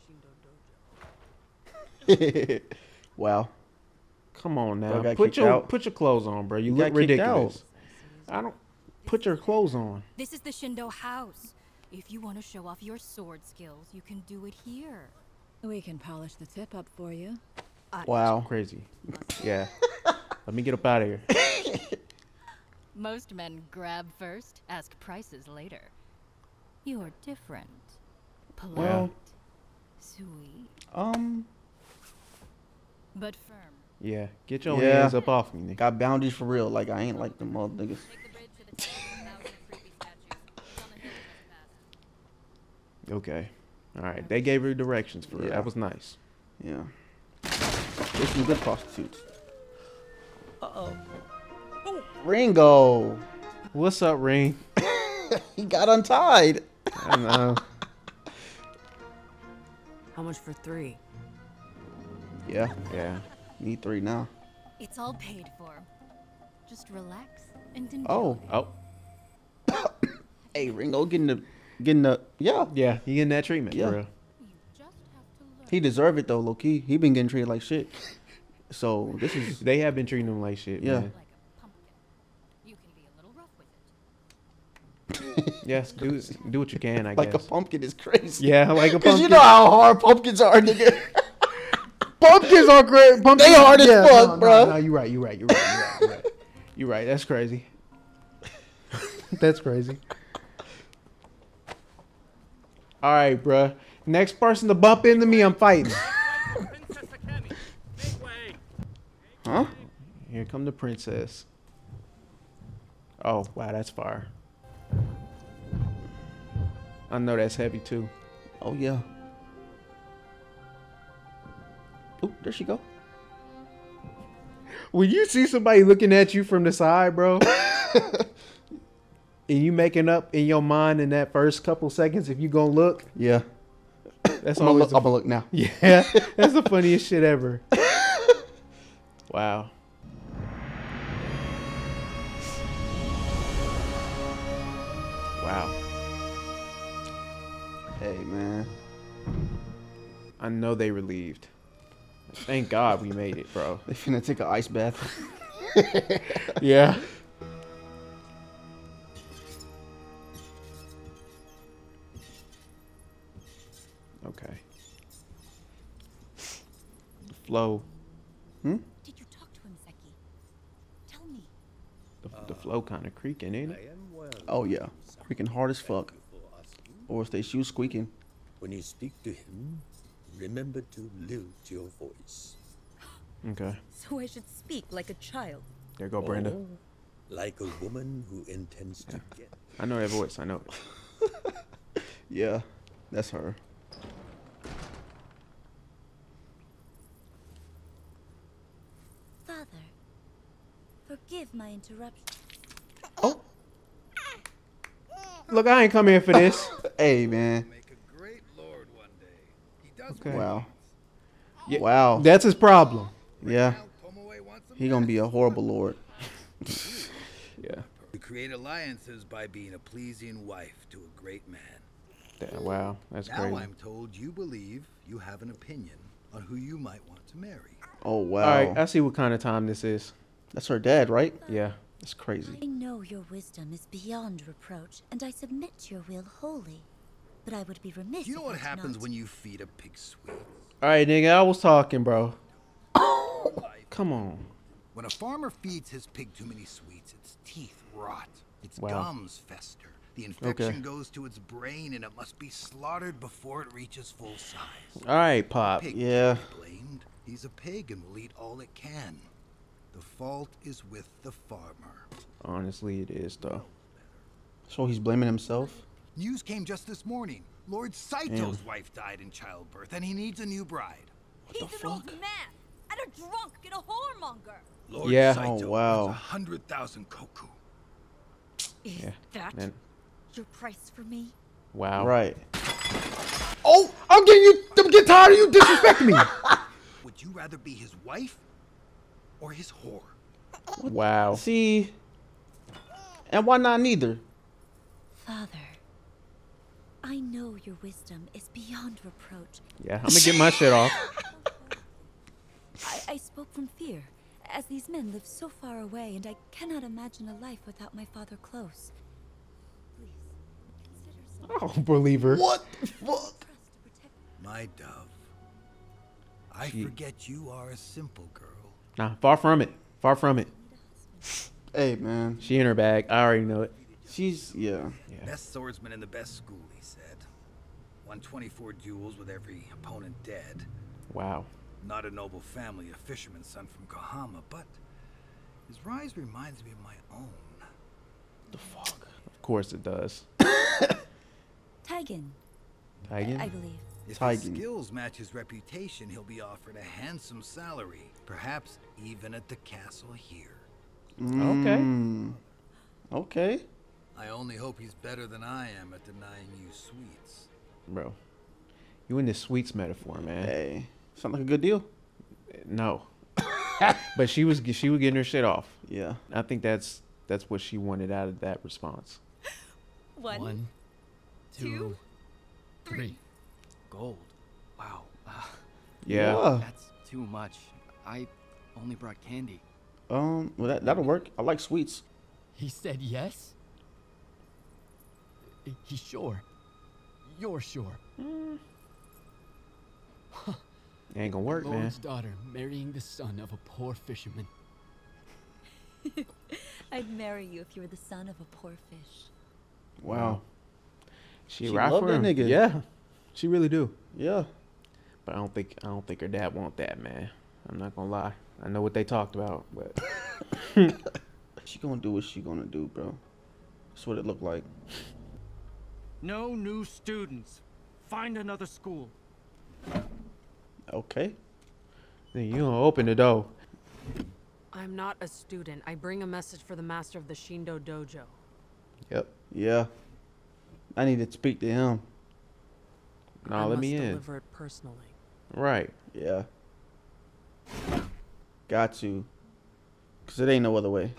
[SPEAKER 6] for the Shindo Dojo.
[SPEAKER 2] Wow.
[SPEAKER 1] Come on
[SPEAKER 2] Bro,
[SPEAKER 1] now.
[SPEAKER 2] got
[SPEAKER 1] Put
[SPEAKER 2] kicked
[SPEAKER 1] your
[SPEAKER 2] out.
[SPEAKER 1] put your clothes on, bro. You
[SPEAKER 2] You
[SPEAKER 1] look
[SPEAKER 2] got kicked
[SPEAKER 1] ridiculous. I don't put your clothes on.
[SPEAKER 10] This is the Shindo house. If you want to show off your sword skills, you can do it here. We can polish the tip up for you.
[SPEAKER 2] Wow.
[SPEAKER 1] Crazy. Yeah. Let me get up out of here.
[SPEAKER 10] Most men grab first, ask prices later. You're different. Polite.
[SPEAKER 1] Well.
[SPEAKER 10] Sweet. But firm.
[SPEAKER 1] Yeah. Get your
[SPEAKER 2] Yeah.
[SPEAKER 1] hands up off me, nigga.
[SPEAKER 2] Got boundaries for real. Like I ain't like them old niggas.
[SPEAKER 10] Take the bridge to the 10,000 creepy statues. It's on the hill just past.
[SPEAKER 1] Okay. All right. They gave her directions for it.
[SPEAKER 2] Yeah.
[SPEAKER 1] That was nice.
[SPEAKER 2] Yeah. There's some good prostitutes.
[SPEAKER 3] Uh-oh.
[SPEAKER 2] Ringo.
[SPEAKER 1] What's up, Ring?
[SPEAKER 2] He got untied.
[SPEAKER 1] I know.
[SPEAKER 6] How much for 3?
[SPEAKER 2] Yeah.
[SPEAKER 1] Yeah.
[SPEAKER 2] Need 3 now.
[SPEAKER 10] It's all paid for. Just relax and enjoy.
[SPEAKER 2] Oh.
[SPEAKER 1] Oh.
[SPEAKER 2] Hey, Ringo getting the yeah.
[SPEAKER 1] Yeah. You getting that treatment,
[SPEAKER 2] Yeah.
[SPEAKER 1] for real.
[SPEAKER 10] You just have to learn.
[SPEAKER 2] He deserve it though, low key. He been getting treated like shit. So this is
[SPEAKER 1] They have been treating him like shit,
[SPEAKER 2] Yeah.
[SPEAKER 1] man.
[SPEAKER 10] Like a pumpkin. You can be a little rough with it.
[SPEAKER 1] Yes. Do what you can, I
[SPEAKER 2] like a
[SPEAKER 1] guess.
[SPEAKER 2] pumpkin is crazy.
[SPEAKER 1] Yeah, like a
[SPEAKER 2] Cause
[SPEAKER 1] pumpkin.
[SPEAKER 2] you know how hard pumpkins are, nigga.
[SPEAKER 1] Pumpkins are great. Pumpkins,
[SPEAKER 2] They hard as fuck,
[SPEAKER 1] no,
[SPEAKER 2] bruh.
[SPEAKER 1] No, you're right. You're right. That's crazy. That's crazy. All right, bruh. Next person to bump into me, I'm fighting.
[SPEAKER 5] Princess Akemi, make way.
[SPEAKER 2] Huh?
[SPEAKER 1] Here come the princess. Oh, wow, that's fire. I know that's heavy too.
[SPEAKER 2] Oh yeah. Oh, there she go.
[SPEAKER 1] When you see somebody looking at you from the side, bro, and you making up in your mind in that first couple seconds if you gonna look,
[SPEAKER 2] Yeah.
[SPEAKER 1] that's
[SPEAKER 2] I'm gonna
[SPEAKER 1] always
[SPEAKER 2] look now.
[SPEAKER 1] yeah, that's the funniest shit ever. Wow. Wow.
[SPEAKER 2] Hey man.
[SPEAKER 1] I know they relieved. Thank God we made it, bro.
[SPEAKER 2] They finna take an ice bath.
[SPEAKER 1] Yeah. Okay. The flow.
[SPEAKER 10] Did you talk to him, Seki? Tell me.
[SPEAKER 1] The flow kind of creaking, ain't it?
[SPEAKER 2] Oh yeah. Freaking hard as fuck. Or is they shoes squeaking?
[SPEAKER 11] When you speak to him, remember to lift your voice.
[SPEAKER 1] Okay.
[SPEAKER 10] So I should speak like a child.
[SPEAKER 1] There go Brenda.
[SPEAKER 11] Or like a woman who intends to get.
[SPEAKER 1] I know that voice. I know it.
[SPEAKER 2] Yeah. That's her.
[SPEAKER 10] Father, Forgive my interruption.
[SPEAKER 1] Oh. Look, I ain't come here for this.
[SPEAKER 2] Hey, man.
[SPEAKER 8] Make a great lord one day. He does
[SPEAKER 1] Okay.
[SPEAKER 2] Wow.
[SPEAKER 1] Yeah,
[SPEAKER 2] Wow.
[SPEAKER 1] That's his problem.
[SPEAKER 2] Yeah.
[SPEAKER 8] Tomoe wants him
[SPEAKER 2] He gonna be a horrible lord.
[SPEAKER 1] Yeah.
[SPEAKER 8] to create alliances by being a pleasing wife to a great man.
[SPEAKER 1] Wow. That's
[SPEAKER 8] Now
[SPEAKER 1] crazy.
[SPEAKER 8] I'm told you believe you have an opinion on who you might want to marry.
[SPEAKER 2] Oh, wow.
[SPEAKER 1] All right. I see what kind of time this is.
[SPEAKER 2] That's her dad, right?
[SPEAKER 1] Yeah.
[SPEAKER 2] That's crazy.
[SPEAKER 10] I know your wisdom is beyond reproach, and I submit to your will wholly. But I would be remiss.
[SPEAKER 8] You know
[SPEAKER 10] if
[SPEAKER 8] what
[SPEAKER 10] I did
[SPEAKER 8] happens
[SPEAKER 10] not.
[SPEAKER 8] when you feed a pig sweets?
[SPEAKER 1] All right, nigga. I was talking, bro. Come on.
[SPEAKER 8] When a farmer feeds his pig too many sweets, its teeth rot, its
[SPEAKER 1] Wow.
[SPEAKER 8] gums fester, the infection goes to its brain, and it must be slaughtered before it reaches full size.
[SPEAKER 1] All right, Pop.
[SPEAKER 8] Pig
[SPEAKER 2] Yeah.
[SPEAKER 8] can't be blamed. He's a pig and will eat all it can. The fault is with the farmer.
[SPEAKER 1] Honestly, it is, though.
[SPEAKER 2] So he's blaming himself?
[SPEAKER 8] News came just this morning. Lord Saito's wife died in childbirth, and he needs a new bride.
[SPEAKER 10] He's an old man and a drunk and a whoremonger.
[SPEAKER 8] Lord
[SPEAKER 1] Yeah.
[SPEAKER 8] Saito
[SPEAKER 2] Oh, wow.
[SPEAKER 8] wants 100,000 koku.
[SPEAKER 10] Is
[SPEAKER 1] Yeah.
[SPEAKER 10] that
[SPEAKER 1] Man.
[SPEAKER 10] your price for me?
[SPEAKER 1] Wow.
[SPEAKER 2] Right.
[SPEAKER 1] Oh, I'm getting tired of you disrespecting me.
[SPEAKER 8] Would you rather be his wife or his whore?
[SPEAKER 1] Wow.
[SPEAKER 2] See? And why not neither?
[SPEAKER 10] Father, I know your wisdom is beyond reproach.
[SPEAKER 1] Yeah, I'm gonna get my shit off.
[SPEAKER 10] I spoke from fear, as these men live so far away, and I cannot imagine a life without my father close. Please, consider
[SPEAKER 1] I don't believe her.
[SPEAKER 2] What the fuck?
[SPEAKER 8] My dove, I forget you are a simple girl.
[SPEAKER 1] Nah, far from it. Far from it.
[SPEAKER 2] Hey, man.
[SPEAKER 1] She in her bag. I already know it.
[SPEAKER 2] She's, yeah.
[SPEAKER 8] Best swordsman in the best school, he said. Won 24 duels with every opponent dead.
[SPEAKER 1] Wow.
[SPEAKER 8] Not a noble family, a fisherman's son from Kahama, but his rise reminds me of my own.
[SPEAKER 2] The fuck?
[SPEAKER 1] Of course it does.
[SPEAKER 10] Tigan,
[SPEAKER 1] Tigan?
[SPEAKER 10] I believe.
[SPEAKER 8] If his
[SPEAKER 2] Tigan.
[SPEAKER 8] skills match his reputation, he'll be offered a handsome salary, perhaps even at the castle here.
[SPEAKER 2] Okay.
[SPEAKER 8] I only hope he's better than I am at denying you sweets.
[SPEAKER 1] Bro. You in this sweets metaphor, man.
[SPEAKER 2] Hey. Sound like a good deal.
[SPEAKER 1] No. But she was getting her shit off.
[SPEAKER 2] Yeah.
[SPEAKER 1] I think that's what she wanted out of that response.
[SPEAKER 10] One,
[SPEAKER 5] 2, 3. Gold. Wow.
[SPEAKER 1] Yeah.
[SPEAKER 5] That's too much. I only brought candy.
[SPEAKER 2] Well, that'll work. I like sweets.
[SPEAKER 5] He said yes? He's sure. You're sure.
[SPEAKER 1] Ain't gonna work, man.
[SPEAKER 5] Lord's daughter marrying the son of a poor fisherman.
[SPEAKER 10] I'd marry you if you were the son of a poor fish.
[SPEAKER 2] Wow.
[SPEAKER 1] She
[SPEAKER 2] She
[SPEAKER 1] rock
[SPEAKER 2] love
[SPEAKER 1] for
[SPEAKER 2] that
[SPEAKER 1] him.
[SPEAKER 2] nigga.
[SPEAKER 1] Yeah. She really do.
[SPEAKER 2] Yeah.
[SPEAKER 1] But I don't think her dad want that, man. I'm not gonna lie. I know what they talked about, but
[SPEAKER 2] She gonna do what she gonna do, bro. That's what it looked like.
[SPEAKER 5] No new students. Find another school.
[SPEAKER 2] Okay.
[SPEAKER 1] then you gonna open the door.
[SPEAKER 6] I'm not a student. I bring a message for the master of the Shindo Dojo.
[SPEAKER 1] Yep.
[SPEAKER 2] Yeah. I need to speak to him.
[SPEAKER 1] Nah,
[SPEAKER 6] I
[SPEAKER 1] let
[SPEAKER 6] must
[SPEAKER 1] me in.
[SPEAKER 6] deliver it personally.
[SPEAKER 1] Right.
[SPEAKER 2] Yeah. Got to. Cause it ain't no other way.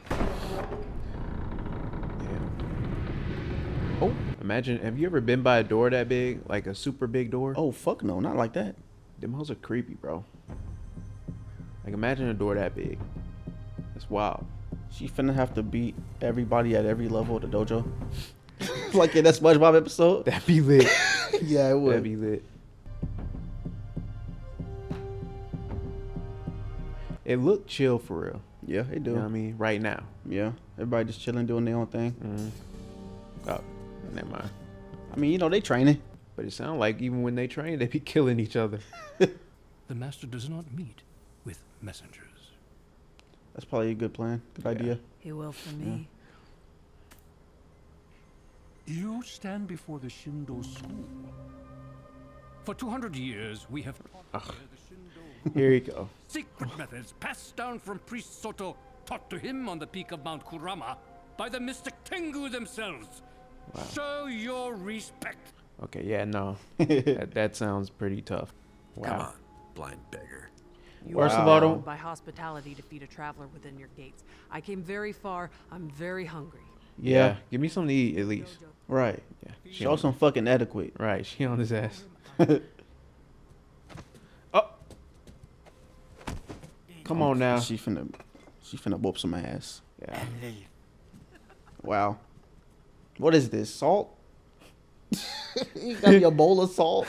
[SPEAKER 1] Yeah. Oh, imagine, have you ever been by a door that big? Like a super big door?
[SPEAKER 2] Oh fuck no, not like that.
[SPEAKER 1] Them hoes are creepy, bro. Like imagine a door that big. That's wild.
[SPEAKER 2] She finna have to beat everybody at every level of the dojo. Like in that SpongeBob episode.
[SPEAKER 1] That'd be lit.
[SPEAKER 2] Yeah, it would.
[SPEAKER 1] That'd be lit. It looked chill for real.
[SPEAKER 2] Yeah, they do.
[SPEAKER 1] You know what I mean? Right now.
[SPEAKER 2] Yeah, everybody just chilling, doing their own thing.
[SPEAKER 1] Oh, never mind.
[SPEAKER 2] I mean, you know, they training.
[SPEAKER 1] But it sounds like even when they train, they be killing each other.
[SPEAKER 12] The master does not meet with messengers.
[SPEAKER 2] That's probably a good plan. Good idea.
[SPEAKER 6] He will for me.
[SPEAKER 12] You stand before the Shindo school. For 200 years, we have taught here the Shindo
[SPEAKER 1] Here you go.
[SPEAKER 12] secret methods passed down from priest Soto taught to him on the peak of Mount Kurama by the mystic Tengu themselves.
[SPEAKER 1] Wow.
[SPEAKER 12] Show your respect.
[SPEAKER 1] Okay, yeah, no. that sounds pretty tough. Wow.
[SPEAKER 11] Come on, blind beggar.
[SPEAKER 6] You
[SPEAKER 1] First
[SPEAKER 6] are
[SPEAKER 1] of all,
[SPEAKER 6] bound
[SPEAKER 1] don't-
[SPEAKER 6] by hospitality to feed a traveler within your gates. I came very far. I'm very hungry.
[SPEAKER 1] Yeah. Give me something to eat at least.
[SPEAKER 2] Right.
[SPEAKER 1] Yeah.
[SPEAKER 2] Show some fucking etiquette.
[SPEAKER 1] Right. She on his ass. Come on now.
[SPEAKER 2] She finna whoop some ass.
[SPEAKER 1] Yeah.
[SPEAKER 2] Wow. What is this? Salt? You got me a bowl of salt?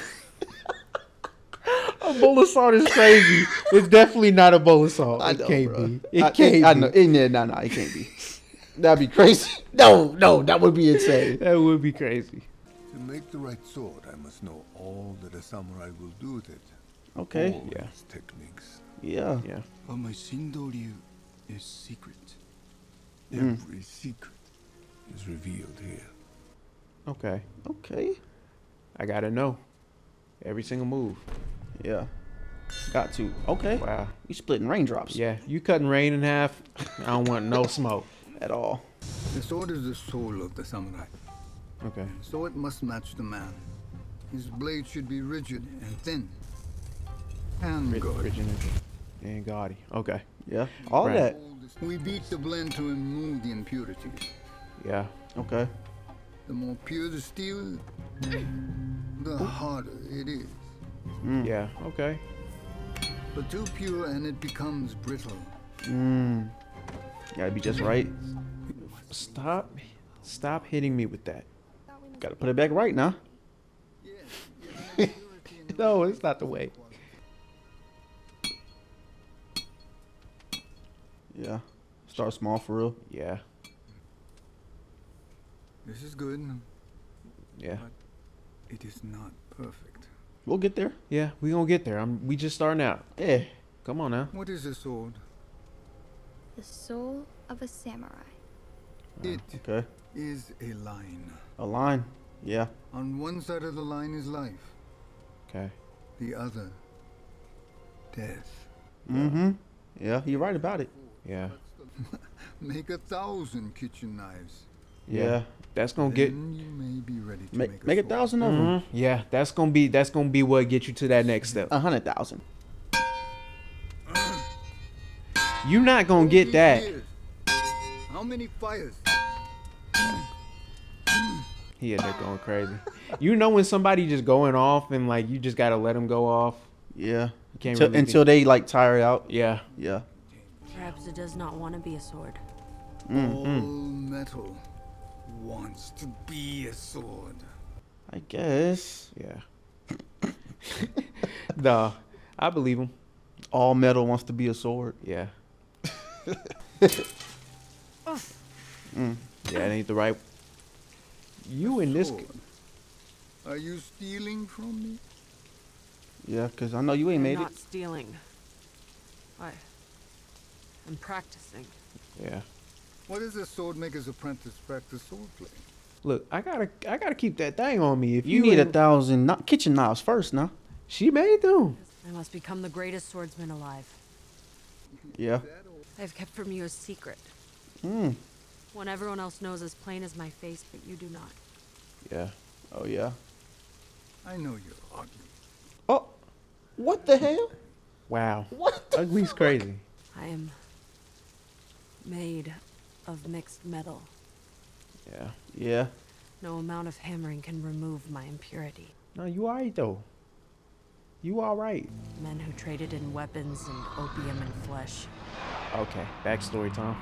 [SPEAKER 1] A bowl of salt is crazy. It's definitely not a bowl of salt.
[SPEAKER 2] I
[SPEAKER 1] It
[SPEAKER 2] know,
[SPEAKER 1] can't
[SPEAKER 2] bro.
[SPEAKER 1] be. It can't
[SPEAKER 2] I
[SPEAKER 1] be.
[SPEAKER 2] know. No, it can't be. That'd be crazy. No, that would be insane.
[SPEAKER 1] That would be crazy.
[SPEAKER 13] To make the right sword, I must know all that a samurai will do with it.
[SPEAKER 2] Okay.
[SPEAKER 13] All
[SPEAKER 1] Yeah.
[SPEAKER 13] its techniques.
[SPEAKER 2] Yeah.
[SPEAKER 1] Yeah.
[SPEAKER 13] But my Shindo Ryu is secret.
[SPEAKER 2] Mm.
[SPEAKER 13] Every secret is revealed here.
[SPEAKER 1] Okay.
[SPEAKER 2] Okay.
[SPEAKER 1] I gotta know every single move.
[SPEAKER 2] Yeah. Got to. Okay.
[SPEAKER 1] Wow.
[SPEAKER 2] We splitting raindrops.
[SPEAKER 1] Yeah. You cutting rain in half. I don't want no smoke
[SPEAKER 2] At all.
[SPEAKER 13] The sword is the soul of the samurai,
[SPEAKER 1] Okay.
[SPEAKER 13] so it must match the man. His blade should be rigid and thin. And good.
[SPEAKER 1] Rigid and gaudy. Okay.
[SPEAKER 2] Yeah. All
[SPEAKER 1] Right.
[SPEAKER 2] that.
[SPEAKER 13] We beat the blend to remove the impurities.
[SPEAKER 1] Yeah.
[SPEAKER 2] Okay.
[SPEAKER 13] The more pure the steel, the harder it is.
[SPEAKER 1] Yeah. Okay.
[SPEAKER 13] But too pure and it becomes brittle.
[SPEAKER 2] Gotta be just right.
[SPEAKER 1] Stop hitting me with that.
[SPEAKER 2] Gotta put it back right now.
[SPEAKER 1] No, it's not the way.
[SPEAKER 2] Yeah. Start small for real.
[SPEAKER 1] Yeah.
[SPEAKER 13] This is good,
[SPEAKER 1] Yeah.
[SPEAKER 13] but it is not perfect.
[SPEAKER 2] We'll get there.
[SPEAKER 1] Yeah. We gonna get there. We just starting out.
[SPEAKER 2] Yeah.
[SPEAKER 1] Come on now.
[SPEAKER 13] What is a sword?
[SPEAKER 7] The soul of a samurai.
[SPEAKER 13] It
[SPEAKER 2] Okay.
[SPEAKER 13] is a line.
[SPEAKER 2] A line. Yeah.
[SPEAKER 13] On one side of the line is life,
[SPEAKER 1] Okay.
[SPEAKER 13] the other, death.
[SPEAKER 2] Mm-hmm. Yeah. You're right about it.
[SPEAKER 1] Yeah.
[SPEAKER 13] Make 1,000 kitchen knives.
[SPEAKER 1] Yeah. That's gonna get.
[SPEAKER 13] Then you may be ready to
[SPEAKER 2] Make
[SPEAKER 13] make
[SPEAKER 2] 1,000 of them.
[SPEAKER 1] Yeah. That's gonna be what get you to that next step.
[SPEAKER 2] 100,000.
[SPEAKER 1] You not gonna get that.
[SPEAKER 13] How many fires?
[SPEAKER 1] He ended up going crazy. You know when somebody just going off and like you just gotta let them go off.
[SPEAKER 2] Yeah.
[SPEAKER 1] You can't
[SPEAKER 2] Till-
[SPEAKER 1] really
[SPEAKER 2] until they like tire out.
[SPEAKER 1] Yeah.
[SPEAKER 2] Yeah.
[SPEAKER 6] Perhaps it does not want to be a sword.
[SPEAKER 13] All metal wants to be a sword.
[SPEAKER 2] I guess.
[SPEAKER 1] Yeah. Nah, I believe him.
[SPEAKER 2] All metal wants to be a sword.
[SPEAKER 1] Yeah. Yeah, it ain't the right. You in this.
[SPEAKER 13] Sword. Are you stealing from me?
[SPEAKER 2] Yeah, because I know you ain't
[SPEAKER 6] I'm
[SPEAKER 2] made
[SPEAKER 6] not
[SPEAKER 2] it.
[SPEAKER 6] stealing. I'm practicing.
[SPEAKER 1] Yeah.
[SPEAKER 13] What does a sword maker's apprentice practice swordplay?
[SPEAKER 1] Look, I gotta keep that thing on me. If
[SPEAKER 2] You need
[SPEAKER 1] ain't-
[SPEAKER 2] 1,000 kitchen knives first, now.
[SPEAKER 1] She made them.
[SPEAKER 6] I must become the greatest swordsman alive.
[SPEAKER 2] Yeah.
[SPEAKER 6] I've kept from you a secret. One everyone else knows as plain as my face, but you do not.
[SPEAKER 1] Yeah.
[SPEAKER 2] Oh, yeah.
[SPEAKER 13] I know you're ugly.
[SPEAKER 2] Oh, what the hell?
[SPEAKER 1] Wow.
[SPEAKER 2] What the
[SPEAKER 1] Ugly's crazy.
[SPEAKER 6] I am made of mixed metal.
[SPEAKER 1] Yeah.
[SPEAKER 2] Yeah.
[SPEAKER 6] No amount of hammering can remove my impurity.
[SPEAKER 1] No, you alright though. You alright.
[SPEAKER 6] Men who traded in weapons and opium and flesh.
[SPEAKER 1] Okay. Backstory time.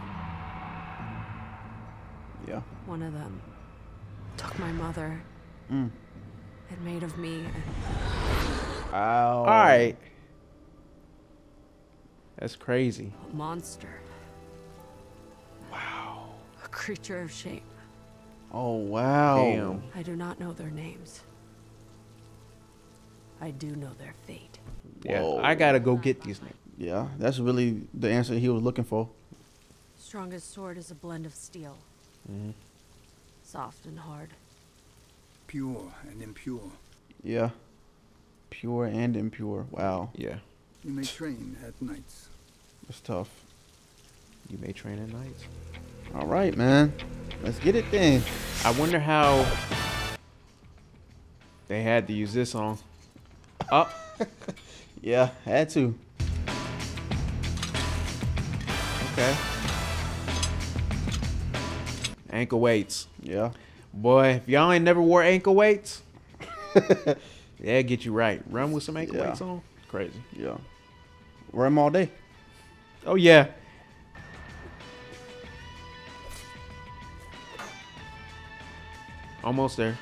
[SPEAKER 2] Yeah.
[SPEAKER 6] One of them took my mother and made of me
[SPEAKER 2] Ow.
[SPEAKER 1] Alright. That's crazy.
[SPEAKER 6] a monster.
[SPEAKER 1] Wow.
[SPEAKER 6] A creature of shame.
[SPEAKER 2] Oh, wow.
[SPEAKER 1] Damn.
[SPEAKER 6] I do not know their names. I do know their fate.
[SPEAKER 1] Yeah.
[SPEAKER 2] Whoa.
[SPEAKER 1] I gotta go get these niggas.
[SPEAKER 2] Yeah, that's really the answer he was looking for.
[SPEAKER 6] Strongest sword is a blend of steel. Soft and hard.
[SPEAKER 13] Pure and impure.
[SPEAKER 2] Yeah. Pure and impure. Wow.
[SPEAKER 1] Yeah.
[SPEAKER 13] You may train at nights.
[SPEAKER 2] That's tough.
[SPEAKER 1] You may train at night.
[SPEAKER 2] All right, man. Let's get it then.
[SPEAKER 1] I wonder how they had to use this song. Oh.
[SPEAKER 2] Yeah, had to.
[SPEAKER 1] Okay. Ankle weights.
[SPEAKER 2] Yeah.
[SPEAKER 1] Boy, if y'all ain't never wore ankle weights, yeah, get you right. Run with some ankle weights on. Crazy.
[SPEAKER 2] Yeah. Wear them all day.
[SPEAKER 1] Oh, yeah. Almost there.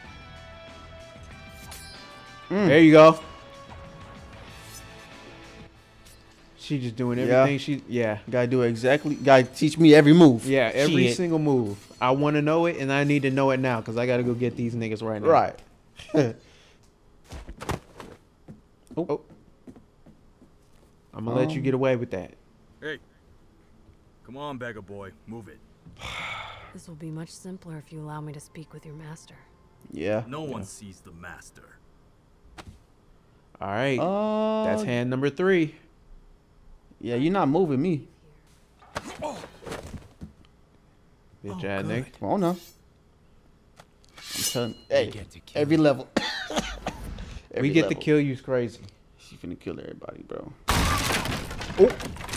[SPEAKER 1] There you go. She just doing everything.
[SPEAKER 2] Gotta do it exactly. Gotta teach me every move.
[SPEAKER 1] Yeah, every single move. I want to know it, and I need to know it now because I gotta go get these niggas right now.
[SPEAKER 2] Right.
[SPEAKER 1] Oh. I'm gonna let you get away with that.
[SPEAKER 14] Hey, come on, beggar boy, move it.
[SPEAKER 6] This will be much simpler if you allow me to speak with your master.
[SPEAKER 2] Yeah.
[SPEAKER 14] No one sees the master.
[SPEAKER 1] All right. That's hand number 3.
[SPEAKER 2] Yeah, you're not moving me.
[SPEAKER 1] Bitch ass nigga.
[SPEAKER 2] Come on now. I'm telling hey, every level.
[SPEAKER 1] We get to kill you's crazy.
[SPEAKER 2] She finna kill everybody, bro.
[SPEAKER 1] Oh.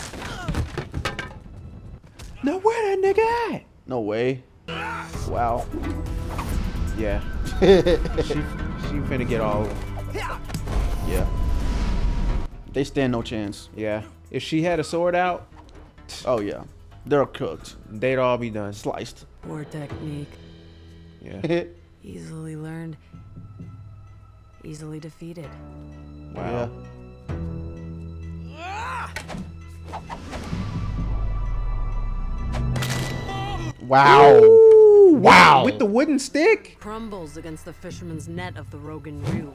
[SPEAKER 1] Now where that nigga at?
[SPEAKER 2] No way. Wow.
[SPEAKER 1] Yeah. she finna get all of them.
[SPEAKER 2] Yeah. They stand no chance.
[SPEAKER 1] Yeah. If she had a sword out,
[SPEAKER 2] oh yeah. They're cooked.
[SPEAKER 1] They'd all be done.
[SPEAKER 2] Sliced.
[SPEAKER 6] Poor technique.
[SPEAKER 1] Yeah.
[SPEAKER 6] Easily learned. Easily defeated.
[SPEAKER 1] Wow.
[SPEAKER 2] Wow.
[SPEAKER 1] Ooh,
[SPEAKER 2] wow.
[SPEAKER 1] With the wooden stick?
[SPEAKER 6] Crumbles against the fisherman's net of the Rogan Reel.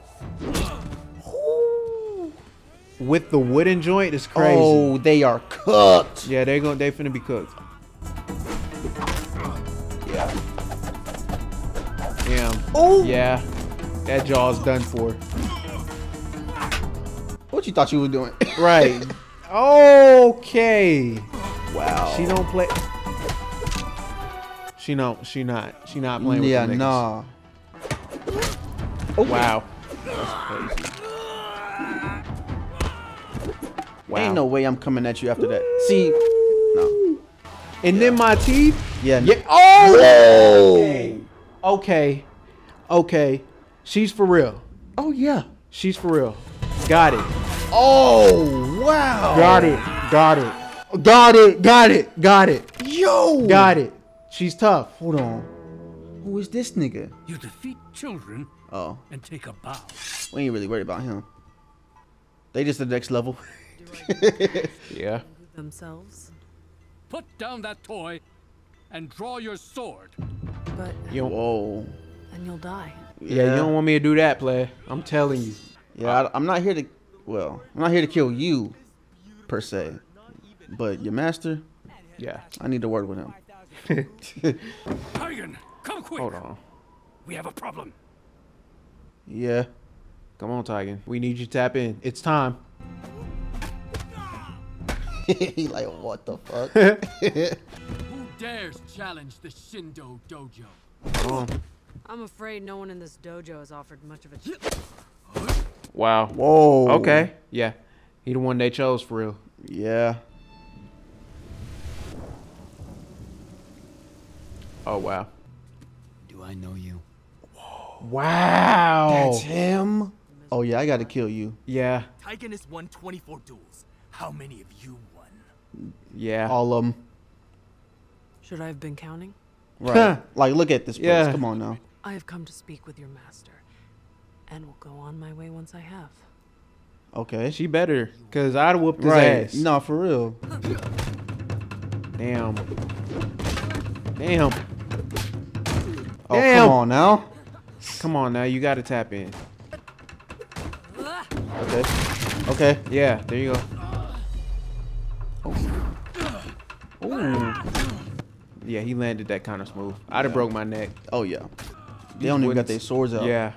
[SPEAKER 1] With the wooden joint is crazy.
[SPEAKER 2] Oh, they are cooked.
[SPEAKER 1] Yeah, they finna be cooked.
[SPEAKER 2] Yeah.
[SPEAKER 1] Damn.
[SPEAKER 2] Oh.
[SPEAKER 1] Yeah. That jaw's done for.
[SPEAKER 2] What you thought you were doing?
[SPEAKER 1] Right. Okay.
[SPEAKER 2] Wow.
[SPEAKER 1] She don't play. She not playing with them niggas.
[SPEAKER 2] Nah.
[SPEAKER 1] Okay. Wow. That's crazy. Wow.
[SPEAKER 2] Ain't no way I'm coming at you after that. See, no.
[SPEAKER 1] And then my teeth.
[SPEAKER 2] Yeah.
[SPEAKER 1] Yeah. Oh. Okay. Okay. She's for real.
[SPEAKER 2] Oh yeah.
[SPEAKER 1] She's for real. Got it.
[SPEAKER 2] Oh wow.
[SPEAKER 1] Got it. Got it. Got it. Got it. Got it.
[SPEAKER 2] Yo.
[SPEAKER 1] Got it. She's tough.
[SPEAKER 2] Hold on. Who is this nigga?
[SPEAKER 12] You defeat children.
[SPEAKER 2] Oh.
[SPEAKER 12] And take a bow.
[SPEAKER 2] We ain't really worried about him. They just the next level.
[SPEAKER 1] Yeah.
[SPEAKER 6] Themselves.
[SPEAKER 12] Put down that toy and draw your sword.
[SPEAKER 6] But
[SPEAKER 2] whoa.
[SPEAKER 6] Then you'll die.
[SPEAKER 1] Yeah, you don't want me to do that, play. I'm telling you.
[SPEAKER 2] Yeah, I'm not here to. Well, I'm not here to kill you, per se. But your master.
[SPEAKER 1] Yeah.
[SPEAKER 2] I need to work with him.
[SPEAKER 12] Tigan, come quick.
[SPEAKER 1] Hold on.
[SPEAKER 12] We have a problem.
[SPEAKER 2] Yeah.
[SPEAKER 1] Come on, Tigan. We need you to tap in. It's time.
[SPEAKER 2] He like, what the fuck?
[SPEAKER 12] Who dares challenge the Shindo Dojo?
[SPEAKER 6] I'm afraid no one in this dojo has offered much of a
[SPEAKER 1] Wow.
[SPEAKER 2] Whoa.
[SPEAKER 1] Okay. Yeah. He the one they chose for real.
[SPEAKER 2] Yeah.
[SPEAKER 1] Oh, wow.
[SPEAKER 5] Do I know you?
[SPEAKER 1] Wow.
[SPEAKER 2] That's him? Oh, yeah, I got to kill you.
[SPEAKER 1] Yeah.
[SPEAKER 15] Tigan has won 24 duels. How many of you won?
[SPEAKER 1] Yeah.
[SPEAKER 2] All of them.
[SPEAKER 6] Should I have been counting?
[SPEAKER 2] Right. Like, look at this place.
[SPEAKER 1] Yeah.
[SPEAKER 2] Come on now.
[SPEAKER 6] I have come to speak with your master, and will go on my way once I have.
[SPEAKER 2] Okay.
[SPEAKER 1] She better, because I'd whooped his
[SPEAKER 2] Right.
[SPEAKER 1] ass.
[SPEAKER 2] No, for real.
[SPEAKER 1] Damn. Damn.
[SPEAKER 2] Oh,
[SPEAKER 1] Damn.
[SPEAKER 2] come on now.
[SPEAKER 1] Come on now. You got to tap in.
[SPEAKER 2] Okay. Okay.
[SPEAKER 1] Yeah. There you go.
[SPEAKER 2] Ooh.
[SPEAKER 1] Yeah, he landed that kind of smooth. I'd have broke my neck.
[SPEAKER 2] Oh, yeah. They don't even got their swords out.
[SPEAKER 1] Yeah.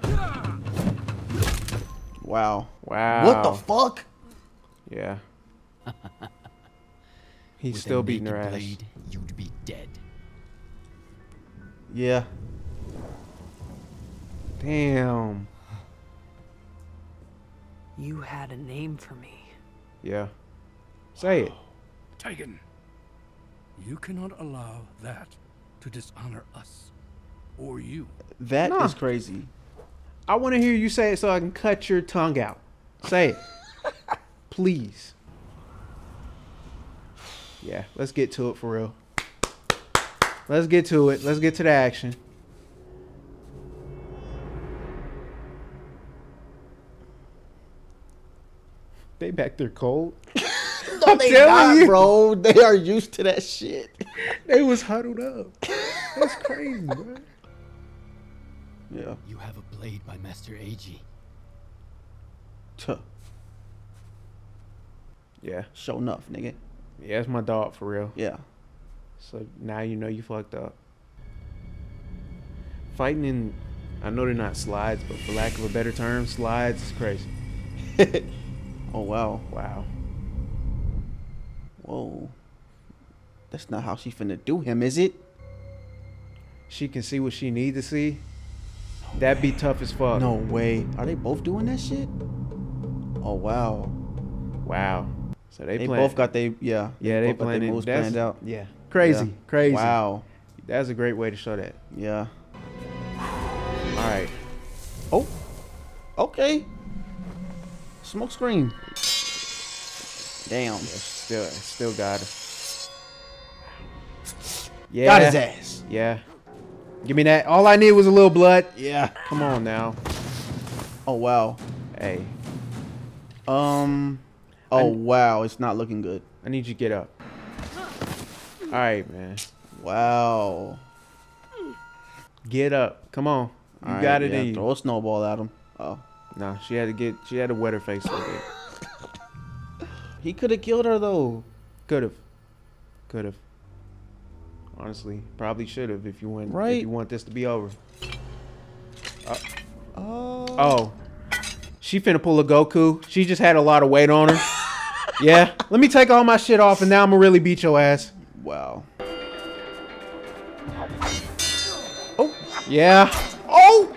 [SPEAKER 2] Wow.
[SPEAKER 1] Wow.
[SPEAKER 2] What the fuck?
[SPEAKER 1] Yeah. He's
[SPEAKER 5] With
[SPEAKER 1] still
[SPEAKER 5] a
[SPEAKER 1] beating her
[SPEAKER 5] naked
[SPEAKER 1] ass.
[SPEAKER 5] blade, you'd be dead.
[SPEAKER 2] Yeah.
[SPEAKER 1] Damn.
[SPEAKER 6] You had a name for me.
[SPEAKER 1] Yeah. Say it.
[SPEAKER 12] Tigan, you cannot allow that to dishonor us or you.
[SPEAKER 2] That is
[SPEAKER 1] Nah.
[SPEAKER 2] crazy.
[SPEAKER 1] I want to hear you say it so I can cut your tongue out. Say it. Please. Yeah, let's get to it for real. Let's get to it. Let's get to the action. They back there cold.
[SPEAKER 2] No, they
[SPEAKER 1] telling
[SPEAKER 2] not,
[SPEAKER 1] you.
[SPEAKER 2] bro. They are used to that shit.
[SPEAKER 1] They was huddled up. That's crazy, bro.
[SPEAKER 2] Yeah.
[SPEAKER 5] You have a blade by Master Eiji.
[SPEAKER 2] Tuh.
[SPEAKER 1] Yeah.
[SPEAKER 2] Show enough, nigga.
[SPEAKER 1] Yeah, it's my dog for real.
[SPEAKER 2] Yeah.
[SPEAKER 1] So now you know you fucked up. Fighting in, I know they're not slides, but for lack of a better term, slides is crazy.
[SPEAKER 2] Oh, wow.
[SPEAKER 1] Wow.
[SPEAKER 2] Whoa. That's not how she finna do him, is it?
[SPEAKER 1] She can see what she need to see. That'd be tough as fuck.
[SPEAKER 2] No way. Are they both doing that shit? Oh, wow.
[SPEAKER 1] Wow. So they
[SPEAKER 2] both got they, yeah.
[SPEAKER 1] Yeah, they
[SPEAKER 2] both got their
[SPEAKER 1] planning.
[SPEAKER 2] moves
[SPEAKER 1] That's
[SPEAKER 2] planned out.
[SPEAKER 1] Yeah. Crazy.
[SPEAKER 2] Yeah.
[SPEAKER 1] Crazy.
[SPEAKER 2] Wow.
[SPEAKER 1] That's a great way to show that.
[SPEAKER 2] Yeah.
[SPEAKER 1] All right.
[SPEAKER 2] Oh. Okay. Smoke screen. Damn.
[SPEAKER 1] Yeah, still got her. Yeah.
[SPEAKER 2] Got his ass.
[SPEAKER 1] Yeah. Give me that. All I need was a little blood.
[SPEAKER 2] Yeah.
[SPEAKER 1] Come on now.
[SPEAKER 2] Oh, wow.
[SPEAKER 1] Hey.
[SPEAKER 2] Oh, wow. It's not looking good.
[SPEAKER 1] I need you to get up. All right, man.
[SPEAKER 2] Wow.
[SPEAKER 1] Get up. Come on. You
[SPEAKER 2] All
[SPEAKER 1] got
[SPEAKER 2] right,
[SPEAKER 1] it
[SPEAKER 2] yeah,
[SPEAKER 1] in you.
[SPEAKER 2] throw a snowball at him. Oh.
[SPEAKER 1] No, she had to wet her face a little bit.
[SPEAKER 2] He could have killed her, though.
[SPEAKER 1] Could have. Honestly, probably should have if you want.
[SPEAKER 2] Right.
[SPEAKER 1] If you want this to be over.
[SPEAKER 2] Oh.
[SPEAKER 1] Oh. She finna pull a Goku. She just had a lot of weight on her. Yeah. Let me take all my shit off and now I'm gonna really beat your ass.
[SPEAKER 2] Wow.
[SPEAKER 1] Oh. Yeah. Oh.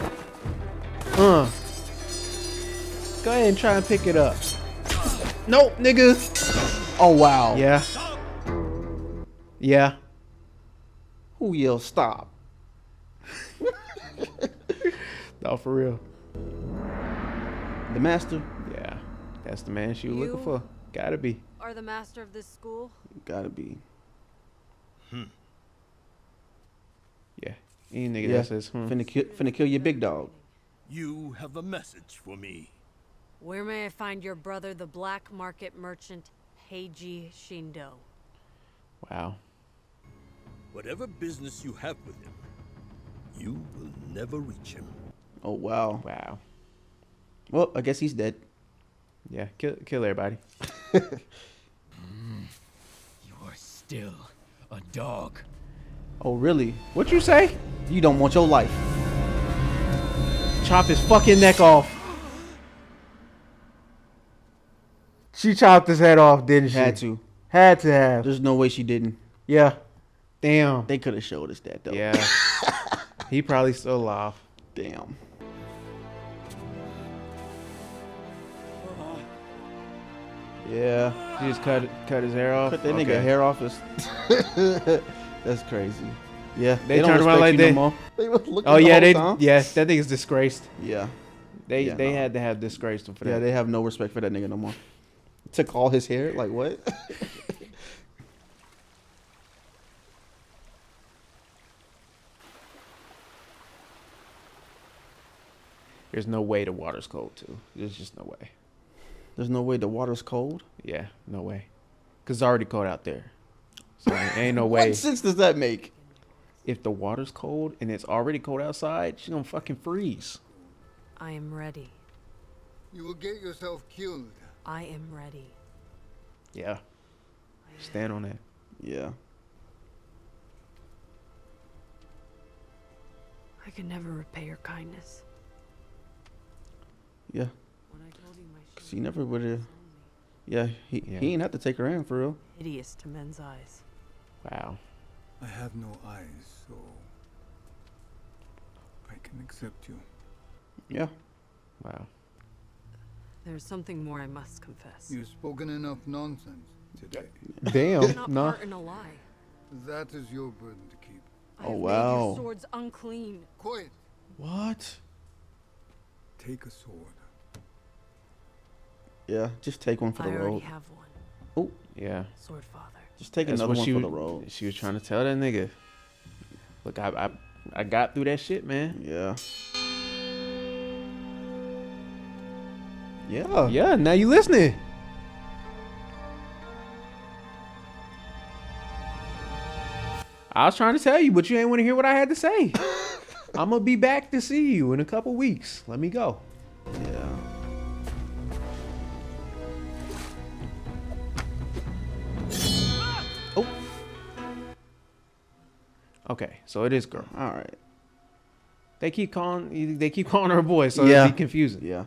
[SPEAKER 1] Go ahead and try and pick it up. Nope, nigga.
[SPEAKER 2] Oh, wow.
[SPEAKER 1] Yeah. Yeah.
[SPEAKER 2] Who yells stop?
[SPEAKER 1] No, for real.
[SPEAKER 2] The master?
[SPEAKER 1] Yeah. That's the man she was
[SPEAKER 6] You
[SPEAKER 1] looking for. Gotta be.
[SPEAKER 6] Are the master of this school?
[SPEAKER 2] Gotta be.
[SPEAKER 1] Yeah. Any nigga
[SPEAKER 2] Yeah.
[SPEAKER 1] that says,
[SPEAKER 2] Finna kill your big dog.
[SPEAKER 11] You have a message for me.
[SPEAKER 6] Where may I find your brother, the black market merchant Heiji Shindo?
[SPEAKER 1] Wow.
[SPEAKER 11] Whatever business you have with him, you will never reach him.
[SPEAKER 2] Oh, wow.
[SPEAKER 1] Wow.
[SPEAKER 2] Well, I guess he's dead.
[SPEAKER 1] Yeah, kill everybody.
[SPEAKER 5] You are still a dog.
[SPEAKER 2] Oh, really?
[SPEAKER 1] What you say?
[SPEAKER 2] You don't want your life.
[SPEAKER 1] Chop his fucking neck off. She chopped his head off, didn't she?
[SPEAKER 2] Had to.
[SPEAKER 1] Had to have.
[SPEAKER 2] There's no way she didn't.
[SPEAKER 1] Yeah. Damn.
[SPEAKER 2] They could have showed us that, though.
[SPEAKER 1] Yeah. He probably still alive.
[SPEAKER 2] Damn. Yeah.
[SPEAKER 1] She just cut his hair off.
[SPEAKER 2] Cut that nigga
[SPEAKER 1] Okay.
[SPEAKER 2] hair off his... That's crazy. Yeah.
[SPEAKER 1] They
[SPEAKER 2] don't
[SPEAKER 1] turned around
[SPEAKER 2] respect
[SPEAKER 1] like
[SPEAKER 2] you
[SPEAKER 1] they.
[SPEAKER 2] no more. They was looking
[SPEAKER 1] Oh
[SPEAKER 2] the
[SPEAKER 1] yeah,
[SPEAKER 2] whole
[SPEAKER 1] they.
[SPEAKER 2] time.
[SPEAKER 1] Yeah, that thing is disgraced.
[SPEAKER 2] Yeah.
[SPEAKER 1] They
[SPEAKER 2] Yeah,
[SPEAKER 1] they
[SPEAKER 2] no.
[SPEAKER 1] had to have disgraced him for
[SPEAKER 2] Yeah,
[SPEAKER 1] that.
[SPEAKER 2] they have no respect for that nigga no more. Took all his hair? Like, what?
[SPEAKER 1] There's no way the water's cold too. There's just no way.
[SPEAKER 2] There's no way the water's cold?
[SPEAKER 1] Yeah, no way. Cause it's already cold out there. So ain't no way.
[SPEAKER 2] What sense does that make?
[SPEAKER 1] If the water's cold and it's already cold outside, she's gonna fucking freeze.
[SPEAKER 6] I am ready.
[SPEAKER 13] You will get yourself killed.
[SPEAKER 6] I am ready.
[SPEAKER 1] Yeah. Stand on that.
[SPEAKER 2] Yeah.
[SPEAKER 6] I can never repay your kindness.
[SPEAKER 2] Yeah.
[SPEAKER 6] When I told you my
[SPEAKER 2] Cause he never would have... Yeah, he ain't have to take her in for real.
[SPEAKER 6] Hideous to men's eyes.
[SPEAKER 1] Wow.
[SPEAKER 13] I have no eyes, so I can accept you.
[SPEAKER 2] Yeah.
[SPEAKER 1] Wow.
[SPEAKER 6] There's something more I must confess.
[SPEAKER 13] You've spoken enough nonsense today.
[SPEAKER 1] Damn.
[SPEAKER 6] You're not part in a lie.
[SPEAKER 13] That is your burden to keep.
[SPEAKER 6] I have made your swords unclean.
[SPEAKER 13] Quiet.
[SPEAKER 2] What?
[SPEAKER 13] Take a sword.
[SPEAKER 2] Yeah, just take one for the
[SPEAKER 6] I
[SPEAKER 2] road.
[SPEAKER 6] already have one.
[SPEAKER 2] Oh.
[SPEAKER 1] Yeah.
[SPEAKER 6] Sword father.
[SPEAKER 2] Just take another one for the road.
[SPEAKER 1] She was trying to tell that nigga. Look, I got through that shit, man.
[SPEAKER 2] Yeah. Yeah.
[SPEAKER 1] Yeah, now you listening. I was trying to tell you, but you ain't want to hear what I had to say. I'm going to be back to see you in a couple weeks. Let me go.
[SPEAKER 2] Yeah.
[SPEAKER 1] Oh. Okay, so it is girl.
[SPEAKER 2] All right.
[SPEAKER 1] They keep calling her a boy, so it'd be confusing.
[SPEAKER 2] Yeah.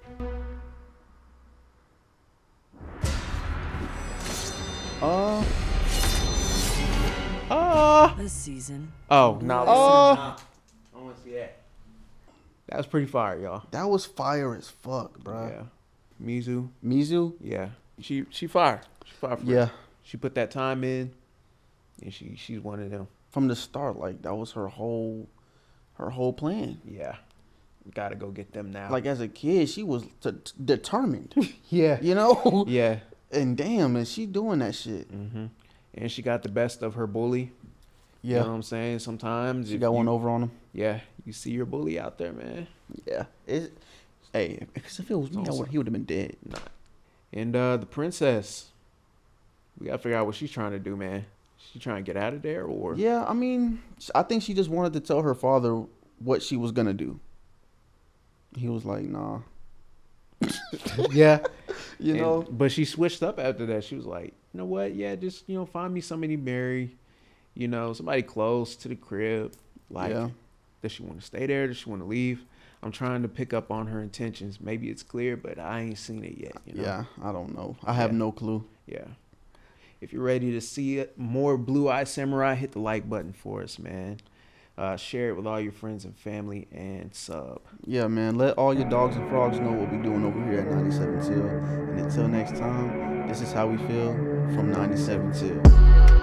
[SPEAKER 6] This season.
[SPEAKER 1] Oh, no. I want to see that. That was pretty fire, y'all.
[SPEAKER 2] That was fire as fuck, bro.
[SPEAKER 1] Yeah. Mizu.
[SPEAKER 2] Mizu?
[SPEAKER 1] Yeah. She fire. She fire for
[SPEAKER 2] Yeah.
[SPEAKER 1] real. She put that time in, and she's one of them.
[SPEAKER 2] From the start, like that was her whole plan.
[SPEAKER 1] Yeah. Gotta go get them now.
[SPEAKER 2] Like as a kid, she was determined.
[SPEAKER 1] Yeah.
[SPEAKER 2] You know?
[SPEAKER 1] Yeah.
[SPEAKER 2] And damn, is she doing that shit?
[SPEAKER 1] Mm-hmm. And she got the best of her bully.
[SPEAKER 2] Yeah.
[SPEAKER 1] You know what I'm saying? Sometimes
[SPEAKER 2] She got one over on him.
[SPEAKER 1] Yeah. You see your bully out there, man.
[SPEAKER 2] Yeah. Hey, because if it was me, he would have been dead.
[SPEAKER 1] Nah. And the princess, we gotta figure out what she's trying to do, man. She trying to get out of there, or?
[SPEAKER 2] Yeah, I mean, I think she just wanted to tell her father what she was gonna do. He was like, nah.
[SPEAKER 1] Yeah.
[SPEAKER 2] You know?
[SPEAKER 1] But she switched up after that. She was like, you know what? Yeah, just, find me somebody to marry. Somebody close to the crib. Like, does she want to stay there? Does she want to leave? I'm trying to pick up on her intentions. Maybe it's clear, but I ain't seen it yet.
[SPEAKER 2] Yeah, I don't know. I have no clue.
[SPEAKER 1] Yeah. If you're ready to see it, more Blue Eye Samurai, hit the like button for us, man. Share it with all your friends and family, and sub.
[SPEAKER 2] Yeah, man. Let all your dogs and frogs know what we're doing over here at 97 Till. And until next time, this is how we feel from 97 Till.